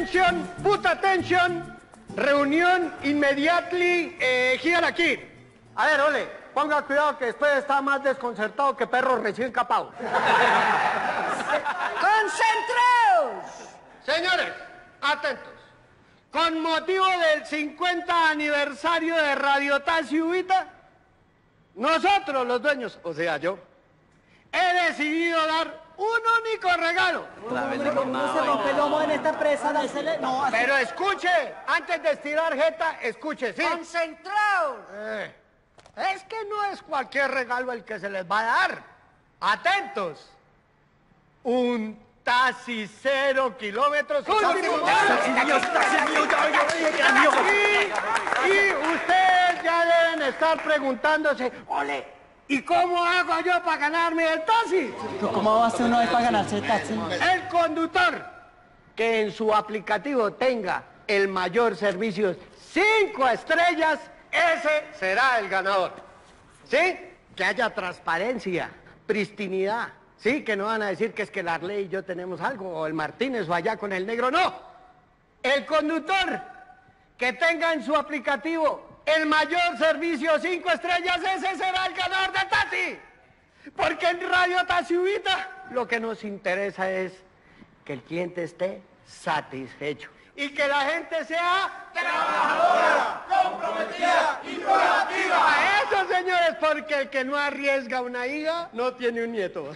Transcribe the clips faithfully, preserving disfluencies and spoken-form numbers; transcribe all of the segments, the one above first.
Attention, put attention. Reunión immediately eh, here aquí. A ver, ole, ponga cuidado que después está más desconcertado que perro recién capado. ¡Concentraos! Señores, atentos. Con motivo del cincuenta aniversario de Radio Taxi Ubita, nosotros los dueños, o sea yo, he decidido dar un único regalo. No se rompe el lomo en esta empresa, dásele. No, así. Pero escuche, antes de estirar jeta, escuche, ¿sí? ¡Concentraos! Eh, es que no es cualquier regalo el que se les va a dar. Atentos. Un taxi cero kilómetros. ¡Último! Y, y ustedes ya deben estar preguntándose, ole, ¿y cómo hago yo para ganarme el taxi? ¿Cómo va a hacer uno ahí para ganarse el taxi? El conductor que en su aplicativo tenga el mayor servicio cinco estrellas, ese será el ganador. ¿Sí? Que haya transparencia, pristinidad. Sí, que no van a decir que es que la Arley y yo tenemos algo, o el Martínez o allá con el negro, no. El conductor que tenga en su aplicativo el mayor servicio cinco estrellas, ese será el ganador del taxi. Porque en Radio Taxi Ubita lo que nos interesa es que el cliente esté satisfecho y que la gente sea trabajadora, comprometida y proactiva. A eso, señores, porque el que no arriesga una hija no tiene un nieto.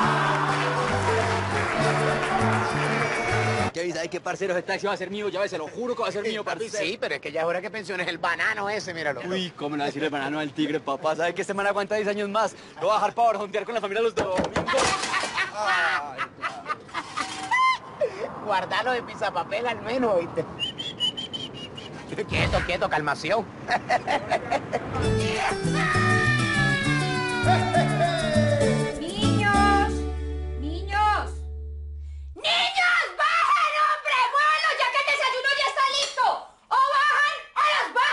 ¿Qué dice? Ay, qué parcero, ese taxi va a ser mío, ya ves, se lo juro que va a ser mío, Papi, parcero. sí, pero es que ya es hora que pensiones el banano ese, míralo. Uy, ¿cómo le va a decir el banano al tigre, papá? ¿Sabe que este man aguanta diez años más? Lo va a dejar para barjontear con la familia los domingos. Ay, Guardalo de pisapapel al menos, ¿viste? Quieto, quieto, calmación. ¡Niños! ¡Niños! ¡Niños! ¡Bajen, hombre! ¡Muévanlo ya que el desayuno ya está listo! ¡O bajan o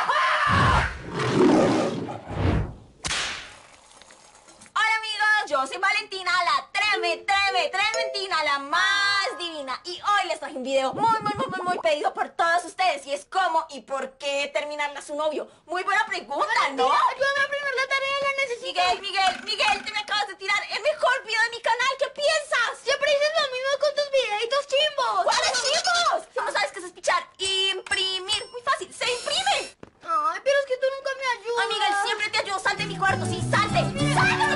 los bajo! Hola, amigos. Yo soy Valentina, la treme, treme, trementina, la más divina. Y hoy les traje un video muy, muy, muy, muy, muy pedido por todos ustedes. Y es cómo y por qué terminarle a su novio. Muy buena pregunta, ¿no? Ayúdame a primero la tarea, la necesito. Miguel, Miguel, Miguel, te me acabas de tirar el mejor video de mi canal. ¿Qué piensas? Siempre dices lo mismo con tus videitos chimbos. ¿Cuáles chimbos? Si no sabes qué es pichar, imprimir. Muy fácil, se imprime. Ay, pero es que tú nunca me ayudas. Ay, Miguel, siempre te ayudo. Sal de mi cuarto, sí, salte. ¡Salte!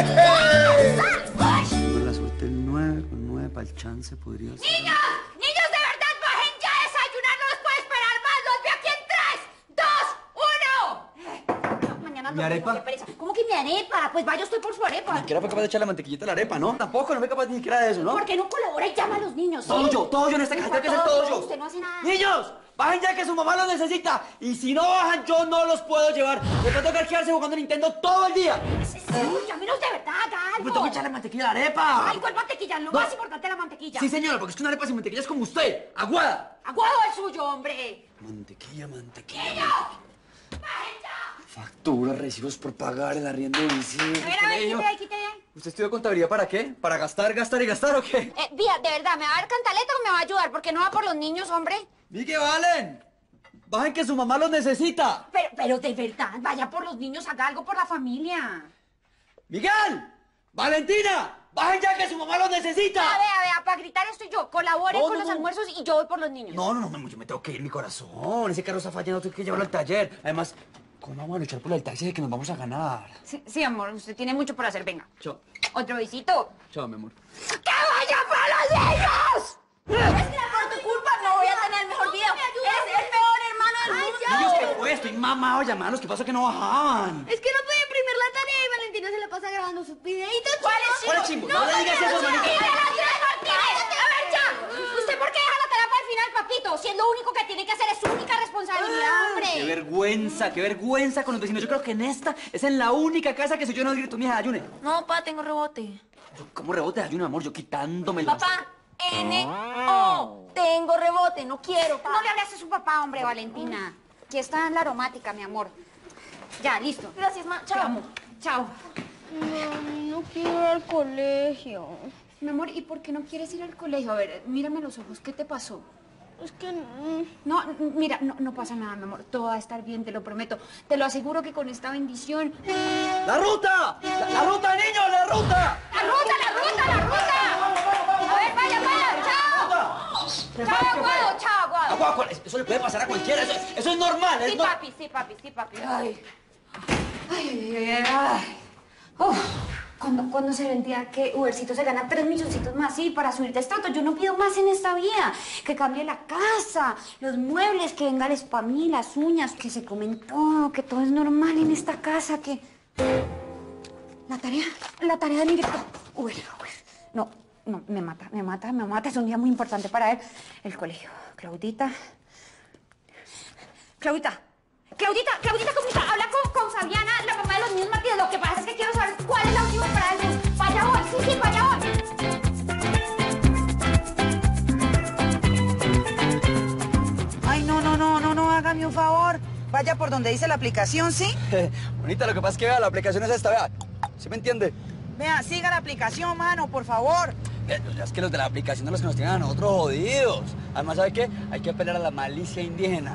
¡Sal! Con la suerte el nueve con nueve para el chance podría ser. ¡Niños! ¡Niños, de verdad, bajen ya a desayunar! ¡No los puedo esperar más! ¡Los veo aquí en tres, dos, uno! Mañana ¿Mi arepa? qué pereza. ¿Cómo que mi arepa? Pues vaya, estoy por su arepa. Ni siquiera fue capaz de echarle mantequillita a la arepa, ¿no? Tampoco, no fue capaz ni siquiera de eso, ¿no? ¿Por qué no colabora y llama a los niños? Todo ¿sí? yo, todo yo en esta casa, tengo que hacer todo yo. Usted no hace nada. ¡Niños! ¡Bajen ya que su mamá los necesita! Y si no bajan, yo no los puedo llevar. Les va a tocar quedarse jugando Nintendo todo el día. Sí, llámenos de verdad, haga algo. ¡Me tengo que echarle mantequilla a la arepa! Ay, ¿cuál mantequilla? Lo No. más importante es la mantequilla. Sí, señora, porque es que una arepa sin mantequilla es como usted, aguada. ¡Aguado el suyo, hombre! Mantequilla, mantequilla. ¡Niños! ¡Bajen ya! Factura, recibos por pagar, el arriendo de mis hijos, A ver, a ver, colegio. quite ahí, quite ahí. ¿Usted estudió contabilidad para qué? ¿Para gastar, gastar y gastar o qué? Eh, Vía, de verdad, ¿me va a dar cantaleta o me va a ayudar? Porque no va por los niños, hombre. ¡Vi que valen! ¡Bajen que su mamá los necesita! Pero, pero de verdad, vaya por los niños, haga algo por la familia. ¡Miguel! ¡Valentina! ¡Bajen ya que su mamá los necesita! A ver, a ver, para gritar estoy yo. Colabore No, con no, los no. almuerzos y yo voy por los niños. No, no, no, yo me tengo que ir, mi corazón. Ese carro está fallando, tengo que llevarlo al taller. Además, ¿cómo vamos a luchar por el taxi de que nos vamos a ganar? Sí, sí, amor, usted tiene mucho por hacer. Venga. Chao. Otro besito. Chao, mi amor. ¡Que vaya por los niños! Es que por tu culpa no voy a tener el mejor video. Eres el peor hermano del mundo. Niños, ¿qué fue? Estoy mamado llamarlos. ¿Qué pasó que no bajaban? Es que no puede imprimir la tarea y Valentina se la pasa grabando sus videitos. ¿Cuál es ¿Cuál es chimbo? No le digas eso, Martínez, manito. Martínez. A ver, ya. ¿Usted por qué deja la tarea para el final, papito? Si es lo único que tiene que hacer, es su única responsabilidad, hombre. Qué vergüenza, qué vergüenza con los vecinos. Yo creo que en esta es en la única casa que si yo no grito, mija, ayune. No, pa, tengo rebote. ¿Cómo rebote de ayuno, amor? Yo quitándome la... Papá, N O. Tengo rebote, no quiero, pa. No le hables a su papá, hombre, Valentina. Aquí está la aromática, mi amor. Ya, listo. Gracias, ma. Chao. Te amo. Chao. Mami, no quiero ir al colegio. Mi amor, ¿y por qué no quieres ir al colegio? A ver, mírame los ojos, ¿qué te pasó? Es que mm, no, mira, no, no pasa nada, mi amor. Todo va a estar bien, te lo prometo. Te lo aseguro que con esta bendición... ¡La ruta! ¡La, la ruta, niños! ¡La ruta! ¡La ruta, la ruta, la ruta! A ver, vaya, vaya, chao. Chao, Aguado, chao, Aguado. Aguado, eso le puede pasar a cualquiera, eso, eso es normal. Sí, es no... papi, sí, papi, sí, papi. Ay, ay, ay, ay, ay. Uf. Cuando, cuando se vendía que Ubercito se gana tres milloncitos más, sí, para subir de estrato. Yo no pido más en esta vida. Que cambie la casa, los muebles, que venga el spa mí, las uñas, que se comen todo, que todo es normal en esta casa, que... La tarea, la tarea de Miguel... Uber, Uber. No, no, me mata, me mata, me mata. Es un día muy importante para él. El colegio. Claudita. Claudita. Claudita, Claudita, ¿cómo está? Habla con, con Fabiana, la mamá de los niños Martínez. Lo que pasa es que quiero saber cuál es la última parada del bus. Vaya hoy, sí, sí, vaya hoy. Ay, no, no, no, no, no, hágame un favor. Vaya por donde dice la aplicación, ¿sí? Bonita, lo que pasa es que vea, la aplicación es esta, vea. ¿Sí me entiende? Vea, siga la aplicación, mano, por favor. Eh, Es que los de la aplicación son los que nos tienen a nosotros jodidos. Además, ¿sabe qué? Hay que apelar a la malicia indígena.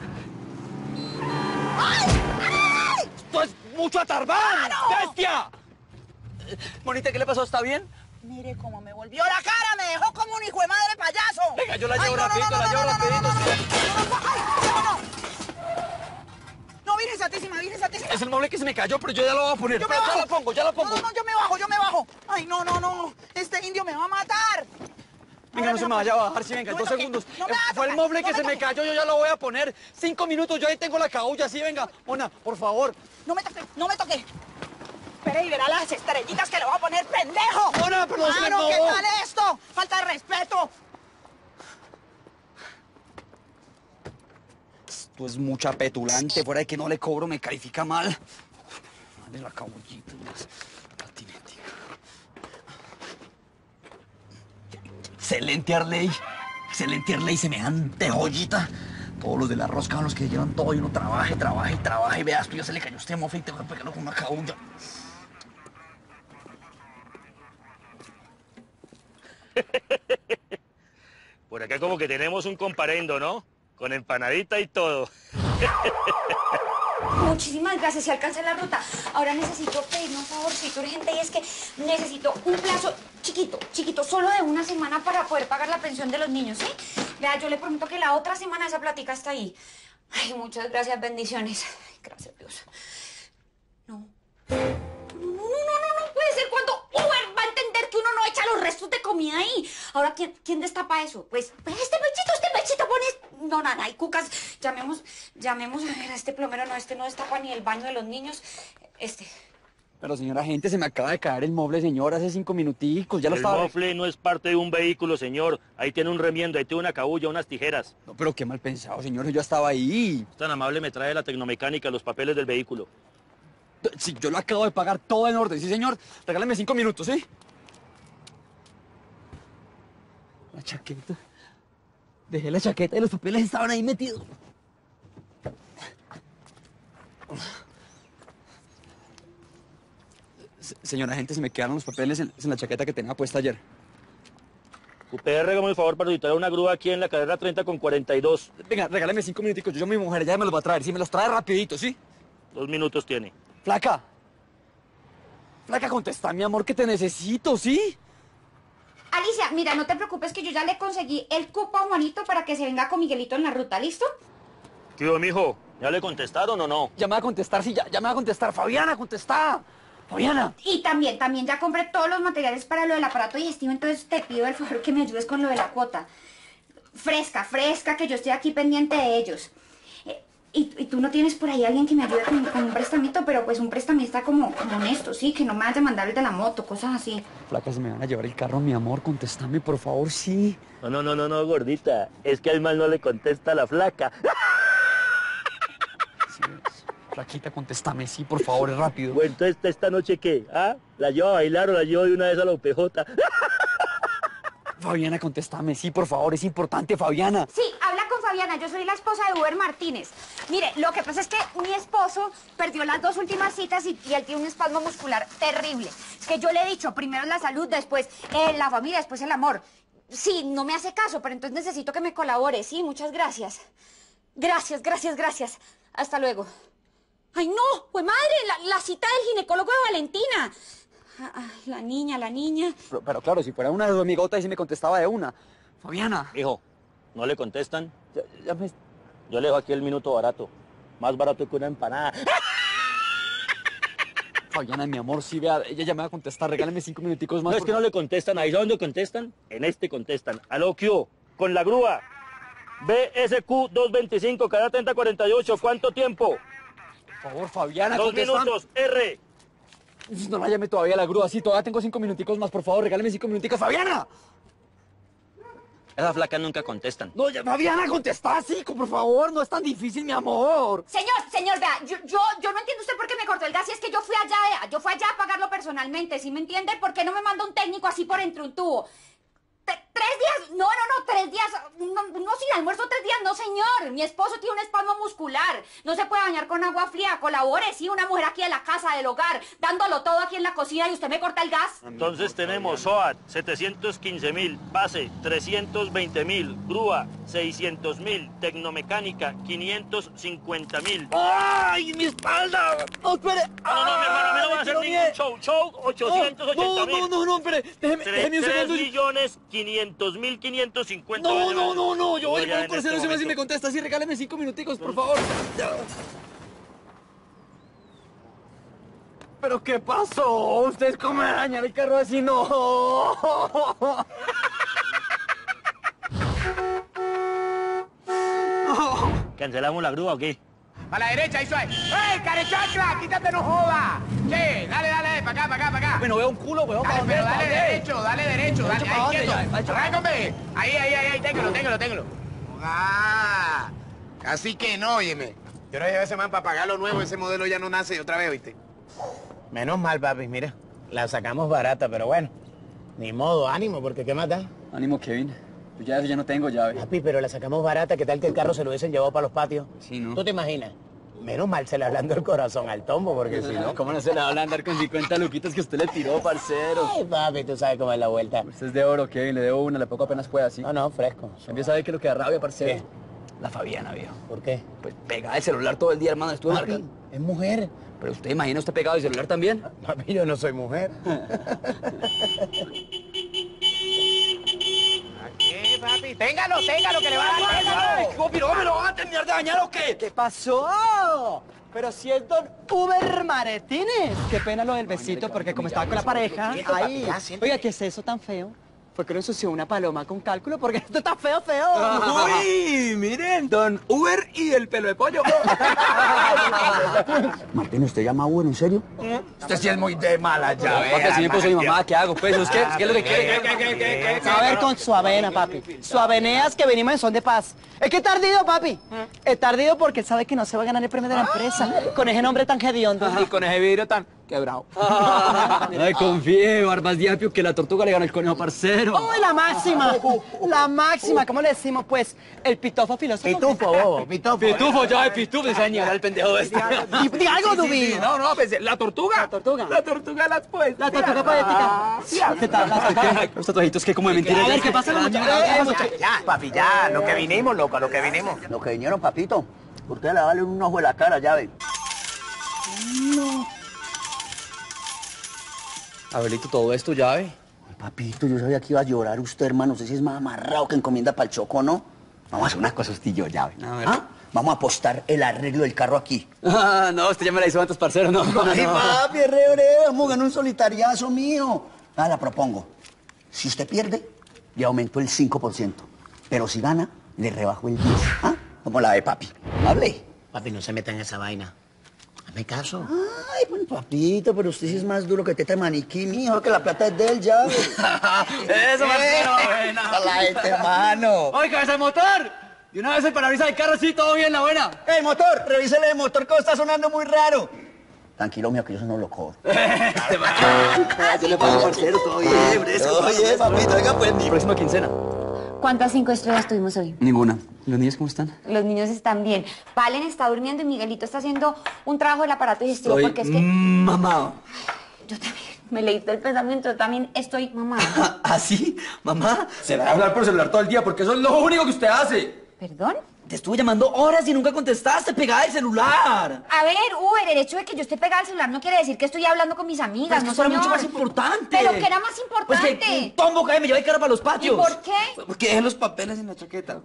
¡Ay! ¡Ay! ¡Esto es mucho atarbán! ¡Bestia! Eh, Bonita, ¿qué le pasó? ¿Está bien? Mire cómo me volvió la cara, me dejó como un hijo de madre payaso. Venga, yo la Ay, llevo no, no, rapidito, no, la no, llevo no, no, rapidito. no, no, sí. no, no, no, ay, no, no. No, Virgen Santísima, Virgen Santísima. Es el mueble que se me cayó, pero yo ya lo voy a poner. Yo me Ya bajo. lo pongo, ya lo pongo. No, no, no, yo me bajo, yo me bajo. Ay, no, no, no. Este indio me va a matar. Venga, no se me vaya a bajar, sí, venga, No me dos toque, segundos. no me Eh, va a Fue el tocar, mueble no que me se me toque. cayó, yo ya lo voy a poner. Cinco minutos, yo ahí tengo la cabulla, sí, venga. Mona, por favor. No me toque, no me toque. Espera y verá las estrellitas que le voy a poner, pendejo. Mona, pero se Mano, ¿qué acabó. tal esto? Falta de respeto. Esto es mucha petulante, fuera de que no le cobro, me califica mal. Dale la cabullita, más patinética. Excelente, Arley. Excelente, Arley, semejante joyita. Todos los de la rosca son los que llevan todo y uno trabaja y trabaja y trabaja y veas, tú ya se le cayó este mofle y te voy a pegarlo con una cabulla. Por acá como que tenemos un comparendo, ¿no? Con empanadita y todo. Muchísimas gracias, si alcancé la ruta. Ahora necesito pedirme un favorcito urgente y es que necesito un plazo chiquito, chiquito, solo de una semana para poder pagar la pensión de los niños, ¿sí? Vea, yo le prometo que la otra semana esa platica está ahí. Ay, muchas gracias, bendiciones. Ay, gracias, Dios. No. No, no, no, no, no, no puede ser cuando Uber va a entender que uno no echa los restos de comida ahí. Ahora, ¿quién, quién destapa eso? Pues, pues este pechito, este pechito pone... No, nada, hay cucas. Llamemos, llamemos a ver a este plomero. No, este no destapa ni el baño de los niños. Este... Pero señora gente, se me acaba de caer el mueble, señor, hace cinco minuticos, ya lo El estaba... mofle no es parte de un vehículo, señor. Ahí tiene un remiendo, ahí tiene una cabulla, unas tijeras. No, pero qué mal pensado, señor, yo estaba ahí. Tan amable me trae la tecnomecánica, los papeles del vehículo. Sí, yo lo acabo de pagar todo en orden, sí, señor. Regálame cinco minutos, ¿sí? La chaqueta. Dejé la chaqueta y los papeles estaban ahí metidos. Se- Señora gente, se me quedaron los papeles en, en la chaqueta que tenía puesta ayer. U P R, hágame el favor para citar una grúa aquí en la carrera treinta con cuarenta y dos. Venga, regálame cinco minuticos. Yo, yo mi mujer, ya me los va a traer. Sí, me los trae rapidito, ¿sí? Dos minutos tiene. Flaca. Flaca, contesta, mi amor, que te necesito, ¿sí? Alicia, mira, no te preocupes que yo ya le conseguí el cupo a Juanito para que se venga con Miguelito en la ruta, ¿listo? ¿Qué hubo, mijo? ¿Ya le contestaron o no? Ya me va a contestar, sí, ya, ya me va a contestar. Fabiana, contesta. Fabiana. Y también, también ya compré todos los materiales para lo del aparato digestivo, entonces te pido el favor que me ayudes con lo de la cuota. Fresca, fresca, que yo estoy aquí pendiente de ellos. Eh, y, y tú no tienes por ahí alguien que me ayude con, con un prestamito, pero pues un prestamista como, como honesto, ¿sí? Que no me vaya a mandar el de la moto, cosas así. Flaca, se me van a llevar el carro, mi amor. Contéstame, por favor, sí. No, no, no, no, no, gordita. Es que al mal no le contesta la flaca. Sí, flaquita, contéstame, sí, por favor, es rápido. Bueno, entonces, ¿esta noche qué? ¿Ah? ¿La llevo a bailar o la llevo de una vez a la U P J? Fabiana, contéstame, sí, por favor, es importante, Fabiana. Sí, habla con Fabiana, yo soy la esposa de Uber Martínez. Mire, lo que pasa es que mi esposo perdió las dos últimas citas y, y él tiene un espasmo muscular terrible. Es que yo le he dicho, primero la salud, después eh, la familia, después el amor. sí, no me hace caso, pero entonces necesito que me colabore, sí, muchas gracias. Gracias, gracias, gracias. Hasta luego. ¡Ay, no! ¡Pues madre! La, la cita del ginecólogo de Valentina. Ay, la niña, la niña. Pero, pero claro, si fuera una de sus amigotas y si me contestaba de una. Fabiana. Hijo, ¿no le contestan? Ya, ya me... Yo le dejo aquí el minuto barato. Más barato que una empanada. Fabiana, mi amor, sí, vea, ella ya me va a contestar. Regálame cinco minuticos más. No, es que no le contestan. Ahí dónde contestan. En este contestan. Aló, ¿qué hubo? Con la grúa. B S Q doscientos veinticinco, cada treinta cuarenta y ocho. ¿Cuánto tiempo? Por favor, Fabiana, Dos contesta. minutos. R. No la llame todavía a la grúa. Sí, todavía tengo cinco minuticos más. Por favor, regálame cinco minuticos. ¡Fabiana! Esas flacas nunca contestan. No, ya, Fabiana, contesta, sí, por favor. No es tan difícil, mi amor. Señor, señor, vea, yo, yo, yo no entiendo usted por qué me cortó el gas. Y es que yo fui allá, vea, yo fui allá a pagarlo personalmente, ¿sí me entiende? ¿Por qué no me manda un técnico así por entre un tubo? Tre- ¿Tres días? No, no, no, tres días. No, no, sin almuerzo tres días, no, señor. Mi esposo tiene un espasmo muscular. No se puede bañar con agua fría. Colabore, sí, una mujer aquí de la casa, del hogar, dándolo todo aquí en la cocina y usted me corta el gas. Entonces tenemos S O A T setecientos quince mil, base trescientos veinte mil, grúa seiscientos mil, tecnomecánica quinientos cincuenta mil. ¡Ay, mi espalda! ¡No, espere! No, no, no, mi hermano, a mí no va a hacer ningún show. Show ochocientos ochenta mil. No, no, no, espere. Déjeme, déjeme un tres segundo. millones quinientos mil quinientos cincuenta. No, no, no, no. Yo voy ya a en por este cero si momento. me contesta así. Regáleme cinco minuticos, por favor. ¿Pero qué pasó? ¿Ustedes cómo me dañan el carro así? No. ¿Cancelamos la grúa o qué? A la derecha, ahí suave. ¡Ey, carechacla! ¡Quítate, no joda! Che, dale, dale, para acá, para acá, para acá. Bueno, veo un culo, weón. Dale, ¿para pero dónde? dale ¿Para dónde? derecho, dale derecho, dale, ¿para ahí dónde quieto. ya? ¿Para dónde? Arráncame. Ahí, ahí, ahí, ahí, téngalo, téngalo, téngalo. Ah, así que no, óyeme. Yo no llevé ese man para pagar lo nuevo, ese modelo ya no nace otra vez, ¿oíste? Menos mal, papi, mira. La sacamos barata, pero bueno. Ni modo, ánimo, porque ¿qué más da? Ánimo, Kevin. Pues ya, ya no tengo llave. Papi, pero la sacamos barata, ¿qué tal que el carro se lo hubiesen llevado para los patios? Sí, ¿no? ¿Tú te imaginas? Menos mal se le hablando el corazón al tombo, porque si no... ¿Cómo no se le va a andar con cincuenta luquitas que usted le tiró, parcero? Ay, papi, tú sabes cómo es la vuelta. Usted es de oro, Kevin. Le debo una, le pongo apenas pueda, ¿sí? No, no, fresco. Empieza a ver que lo que da rabia, parcero. ¿Qué? La Fabiana, viejo. ¿Por qué? Pues pegada el celular todo el día, hermano. Estuve Papi, marcando. es mujer. Pero usted imagina usted pegado el celular también. Papi, yo no soy mujer. Aquí, papi. Téngalo, téngalo, que le va a dar. Ay, ¿cómo, pero me lo van a terminar de dañar o qué? ¿Qué pasó? Pero si es don Uber Martínez. Qué pena lo del besito, porque como estaba con la pareja, Quieto, papi, ahí. ya, siéntate. Oiga, ¿qué es eso tan feo? ¿Por qué no ensució una paloma con cálculo? Porque esto está feo, feo. Uy, miren, don Uber y el pelo de pollo. Martín, ¿usted llama a Uber, en serio? Usted sí es muy de mala llave. Papi, si me puso mi mamá, ¿qué hago? Pues, ¿es qué? ¿Qué es lo que quiere? A ver con su avena, papi. Su aveneas que venimos en son de paz. Es que es tardido, papi. Es tardido porque él sabe que no se va a ganar el premio de la empresa con ese nombre tan hediondo. Y con ese vidrio tan quebrado. Ay, confíe, Barbas Diapio, que la tortuga le ganó el conejo parcero. ¡Uy, la máxima! La máxima, ¿cómo le decimos, pues? El pitofo filósofo. Pitufo, bobo, pitufo. Pitufo, ya de pitufo, ese niño, el pendejo este. Di, di algo, Dubi. No, no, pensé, ¿la tortuga? La tortuga. La tortuga las pues. La tortuga poética. ¿Qué tal? La tortuga. Los tatuajitos que como de mentira. A ver, ¿qué pasa, muchachos? Ya, papi, ya, lo que vinimos, loco, lo que vinimos. Lo que vinieron, papito. Usted le vale un ojo de la cara, llave. Abelito, todo esto, llave. Papito, yo sabía que iba a llorar usted, hermano. No sé si es más amarrado que encomienda para el choco, ¿no? Vamos a hacer una cosa, usted y yo, llave. A ver. ¿Ah? Vamos a apostar el arreglo del carro aquí. Ah, no, usted ya me la hizo antes, parcero, no. Ay, no. papi, re, re, vamos a ganar un solitariazo mío. Ah, la propongo. Si usted pierde, le aumento el cinco por ciento. Pero si gana, le rebajo el diez por ciento. ¿Ah? ¿Cómo la ve, papi? Hable. Papi, no se meta en esa vaina. Hazme caso. Ay, bueno, papito, pero usted sí es más duro que teta de maniquí, mijo, que la plata es de él, llave. Eso, parcero, buena. Esa la gente, hermano. ¡Oye, cabeza de motor! Y una vez el parabrisas del carro, sí, todo bien, la buena. ¡Ey, motor! Revísele el motor, que está sonando muy raro. Tranquilo, mío, que yo eso no lo cobro. Este macho. Yo le pago, parcero, todo bien, fresco. Todo bien, papito, oiga, pues, mi Próxima quincena. ¿Cuántas cinco estrellas tuvimos hoy? Ninguna. ¿Los niños cómo están? Los niños están bien. Valen está durmiendo y Miguelito está haciendo un trabajo del aparato digestivo Estoy porque es que... mamado. Yo también. Me leíste el pensamiento, yo también estoy mamá. ¿Ah, sí? ¿Mamá? Se va a hablar por celular todo el día porque eso es lo único que usted hace. ¿Perdón? Te estuve llamando horas y nunca contestaste, pegada del celular. A ver, Uber, el hecho de que yo esté pegada al celular no quiere decir que estoy hablando con mis amigas, Pero no es que señor. era mucho más importante. ¿Pero qué era más Pues importante? que un tombo cae me lleva el carro para los patios. ¿Y por qué? Porque dejé los papeles en la chaqueta.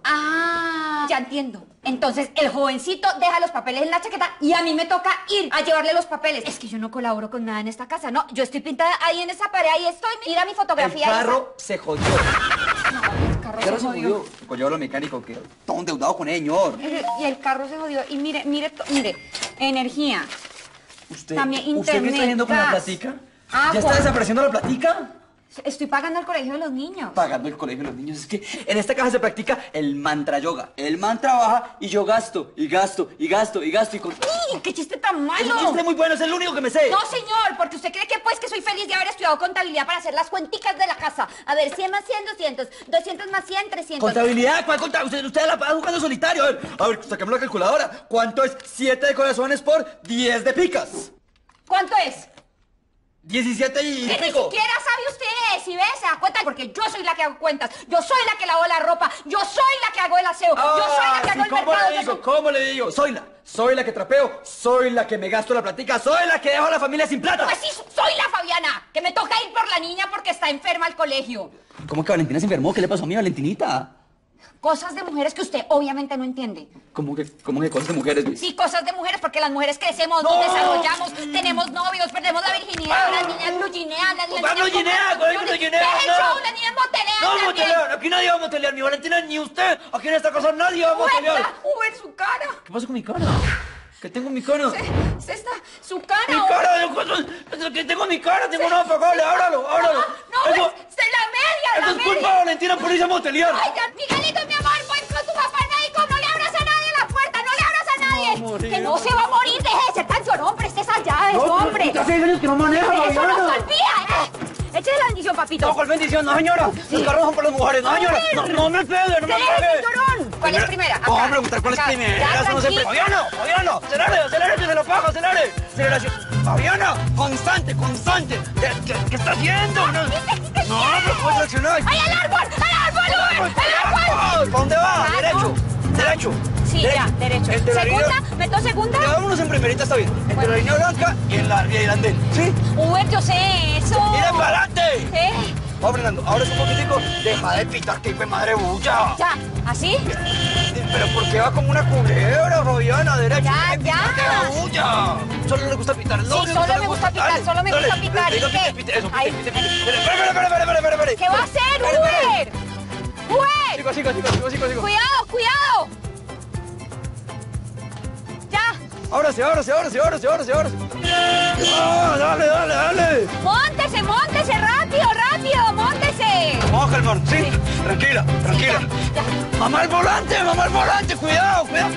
Ah, ya entiendo. Entonces, el jovencito deja los papeles en la chaqueta y a mí me toca ir a llevarle los papeles. Es que yo no colaboro con nada en esta casa, ¿no? Yo estoy pintada ahí en esa pared, ahí estoy. Mira mi fotografía. El carro se jodió. No, el carro, El carro se jodió. Pues yo lo mecánico que todo endeudado con él, señor. Y el carro se jodió. Y mire, mire, to- mire, energía. ¿Usted, También ¿Usted internet, qué está haciendo con la gas, platica? agua. ¿Ya está desapareciendo la platica? Estoy pagando el colegio de los niños. Pagando el colegio de los niños. Es que en esta casa se practica el mantra yoga. El mantra baja y yo gasto, y gasto, y gasto, y gasto, y con... ¡Ih, qué chiste tan malo! Es un chiste muy bueno, es el único que me sé. No, señor, porque usted cree que pues que soy feliz de haber estudiado contabilidad para hacer las cuenticas de la casa. A ver, cien más cien, doscientos. doscientos más cien, trescientos. ¿Contabilidad? ¿Cuál contabilidad? Usted, usted la pasa jugando solitario. A ver, a ver, saquemos la calculadora. ¿Cuánto es siete de corazones por diez de picas? ¿Cuánto es? diecisiete y Que ni pico. siquiera sabe usted, si ve, se da cuenta, porque yo soy la que hago cuentas, yo soy la que lavo la ropa, yo soy la que hago el aseo, yo soy la que hago el ¿Cómo mercado. le yo digo? soy- ¿Cómo le digo? Soy la, soy la que trapeo, soy la que me gasto la platica, soy la que dejo a la familia sin plata. Pues sí, soy la Fabiana, que me toca ir por la niña porque está enferma al colegio. ¿Cómo que Valentina se enfermó? ¿Qué le pasó a mi Valentinita? Cosas de mujeres que usted obviamente no entiende. ¿Cómo que, cómo que cosas de mujeres? Sí, cosas de mujeres, porque las mujeres crecemos, nos desarrollamos, tenemos novios, perdemos la virginidad, las niñas bluginean, las, las ¿Cuál niñas... bluginea? ¿Cuál compran- bluginea? ¿Qué es el No. show? Las niñas motelean No, también. motelear, aquí nadie va a motelear, ni Valentina ni usted. Aquí en esta casa nadie va a motelear. ¡Uberta! ¡Uber, su cara! ¿Qué pasa con mi cara? ¿Qué tengo en mi cara? Se, se está... su cara... Mi cara, yo, que tengo mi cara, tengo una apagable, ábralo, ábralo. No, Eso- pues, es la media, la Eso es media. culpa de Valentina por irse a motelear. Ay, ya, Miguelito, mi amor, voy con tu papá médico, no le abras a nadie la puerta, no le abras a nadie. No, morir. Que no se va a morir, deje de ser tan llorón, preste esas llaves, No, hombre. pero hace años que no maneja, Eso no Fabiana. se olvida, eh. Échale la bendición, papito. No, ¿cuál bendición? No, señora. Los carros son para las mujeres, no, señora. No, no me pegue, no me Deje pegue. ese llorón. ¿Cuál es primera? Vamos a Acá, preguntar cuál es acá. primera. Ya, Eso no se tranquilo. pre... Fabiano, Fabiano, acelere, acelere, que se lo pago, acelere. Aceleración. Fabiana, constante, constante. ¿Qué, qué, qué está haciendo? No, no, no puedo reaccionar. ¡Ay, el árbol! ¡El árbol, Uber! ¡El árbol! ¿Para dónde va? Ah, Derecho, no. derecho. Sí, ya, derecho. Entre la ¿Segunda? línea- ¿Meto segunda? Ya, vámonos en primerita, está bien. Entre la línea blanca y el, y el andén, ¿sí? Uber, yo sé eso. ¡Mira para adelante! ¿Eh? Vamos, Fernando, ahora es un poquitico. Deja de pitar, que hijo de madre bulla. Ya, ¿así? Pero ¿por qué va como una culebra, Fabiana? Derecho. Ya, Deja de ya. pitar, que bulla. Solo le gusta pitar. No, Sí, le solo gusta, me le gusta pitar, Dale, solo me dale. gusta pitar. Le digo ¿Y que qué? te pite, eso, pite, Ay. pite, pite. Espera, espera, espera, espera, espera, espera. ¿Qué va a hacer, Uber? ¡Uber! Sigo, sigo, sigo, sigo, sigo, sigo. ¡Cuidado, cuidado! ¡Ya! Ábrase, ábrase, ábrase, ábrase, ábrase, ábrase. Ah, dale, dale, dale. ¡Móntese, móntese! ¡Rápido, rápido! ¡Móntese! Vamos a calmar, ¿sí? Tranquila, tranquila. Ya, ya. Mamá al volante, mamá al volante, cuidado, cuidado.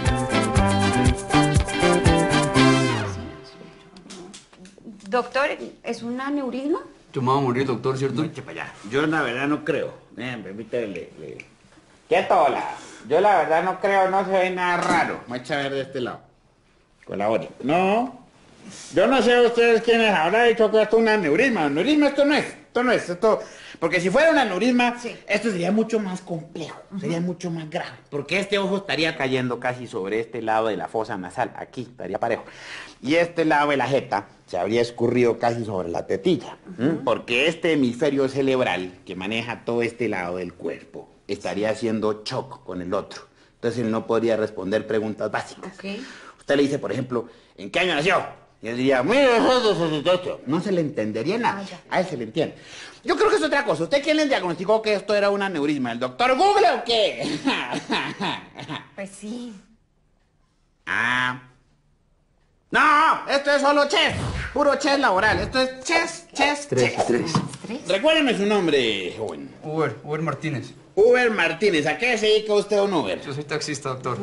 Doctor, ¿es un aneurisma? Yo me voy a morir, doctor, ¿cierto? Eche para allá. Yo la verdad no creo. Eh, permítame, le, le... Quieto, la. Yo la verdad no creo, no se ve nada raro. Voy a echar a ver de este lado. Colabore. No. Yo no sé ustedes quiénes habrá dicho que esto es un aneurisma. Aneurisma esto no es. Esto no es. Esto... Porque si fuera un aneurisma, Sí. esto sería mucho más complejo. Sería mucho más grave. Porque este ojo estaría cayendo casi sobre este lado de la fosa nasal. Aquí estaría parejo. Y este lado de la jeta se habría escurrido casi sobre la tetilla. ¿m? Porque este hemisferio cerebral que maneja todo este lado del cuerpo estaría haciendo choc con el otro. Entonces él no podría responder preguntas básicas. Ok. Usted le dice, por ejemplo, ¿en qué año nació? Y él diría, mira, no se le entendería nada. Ah, ya. A él se le entiende. Yo creo que es otra cosa. ¿Usted quién le diagnosticó que esto era un aneurisma? ¿El doctor Google o qué? Pues sí. Ah. No, esto es solo chess. Puro chess laboral. Esto es chess, chess, Tres, chess. tres. Recuérdeme su nombre, joven. Uber, Uber Martínez. Uber Martínez. ¿A qué se dedica usted, un Uber? Yo soy taxista, doctor.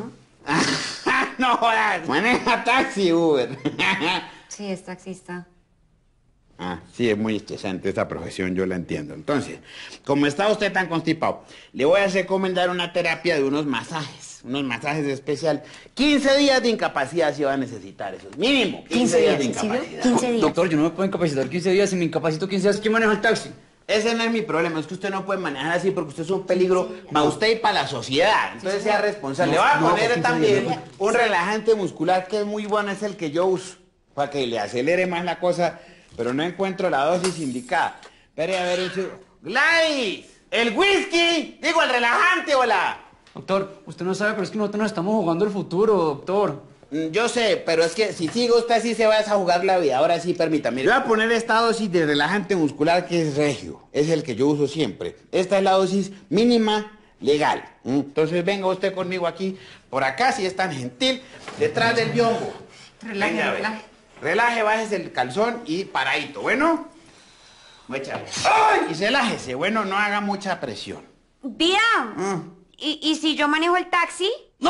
No jodas. Maneja taxi, Uber. Sí, es taxista. Ah, sí, es muy estresante esta profesión, yo la entiendo. Entonces, como está usted tan constipado, le voy a recomendar una terapia de unos masajes, unos masajes especiales. quince días de incapacidad si va a necesitar eso, mínimo. quince días de incapacidad. quince días. Doctor, yo no me puedo incapacitar quince días. Si me incapacito quince días, ¿quién maneja el taxi? Ese no es mi problema, es que usted no puede manejar así porque usted es un peligro para usted y para la sociedad. Entonces sea responsable. Le voy a No, poner no, también no. un relajante muscular que es muy bueno, es el que yo uso, para que le acelere más la cosa, pero no encuentro la dosis indicada. Espere a ver un segundo. ¡Gladys! ¡El whisky! Digo, el relajante, hola. Doctor, usted no sabe, pero es que nosotros nos estamos jugando el futuro, doctor. Mm, Yo sé, pero es que si sigue usted así se va a jugar la vida. Ahora sí, permítame. Le voy a poner esta dosis de relajante muscular que es regio. Es el que yo uso siempre. Esta es la dosis mínima legal. ¿Mm? Entonces venga usted conmigo aquí, por acá, si es tan gentil, detrás del biombo. Relaje, Venga, a ver. relaje. Relaje, bájese el calzón y paradito. ¿Bueno? Voy a echarle. ¡Ay! Y relájese. Bueno, no haga mucha presión. Vía, ¿y, ¿y si yo manejo el taxi?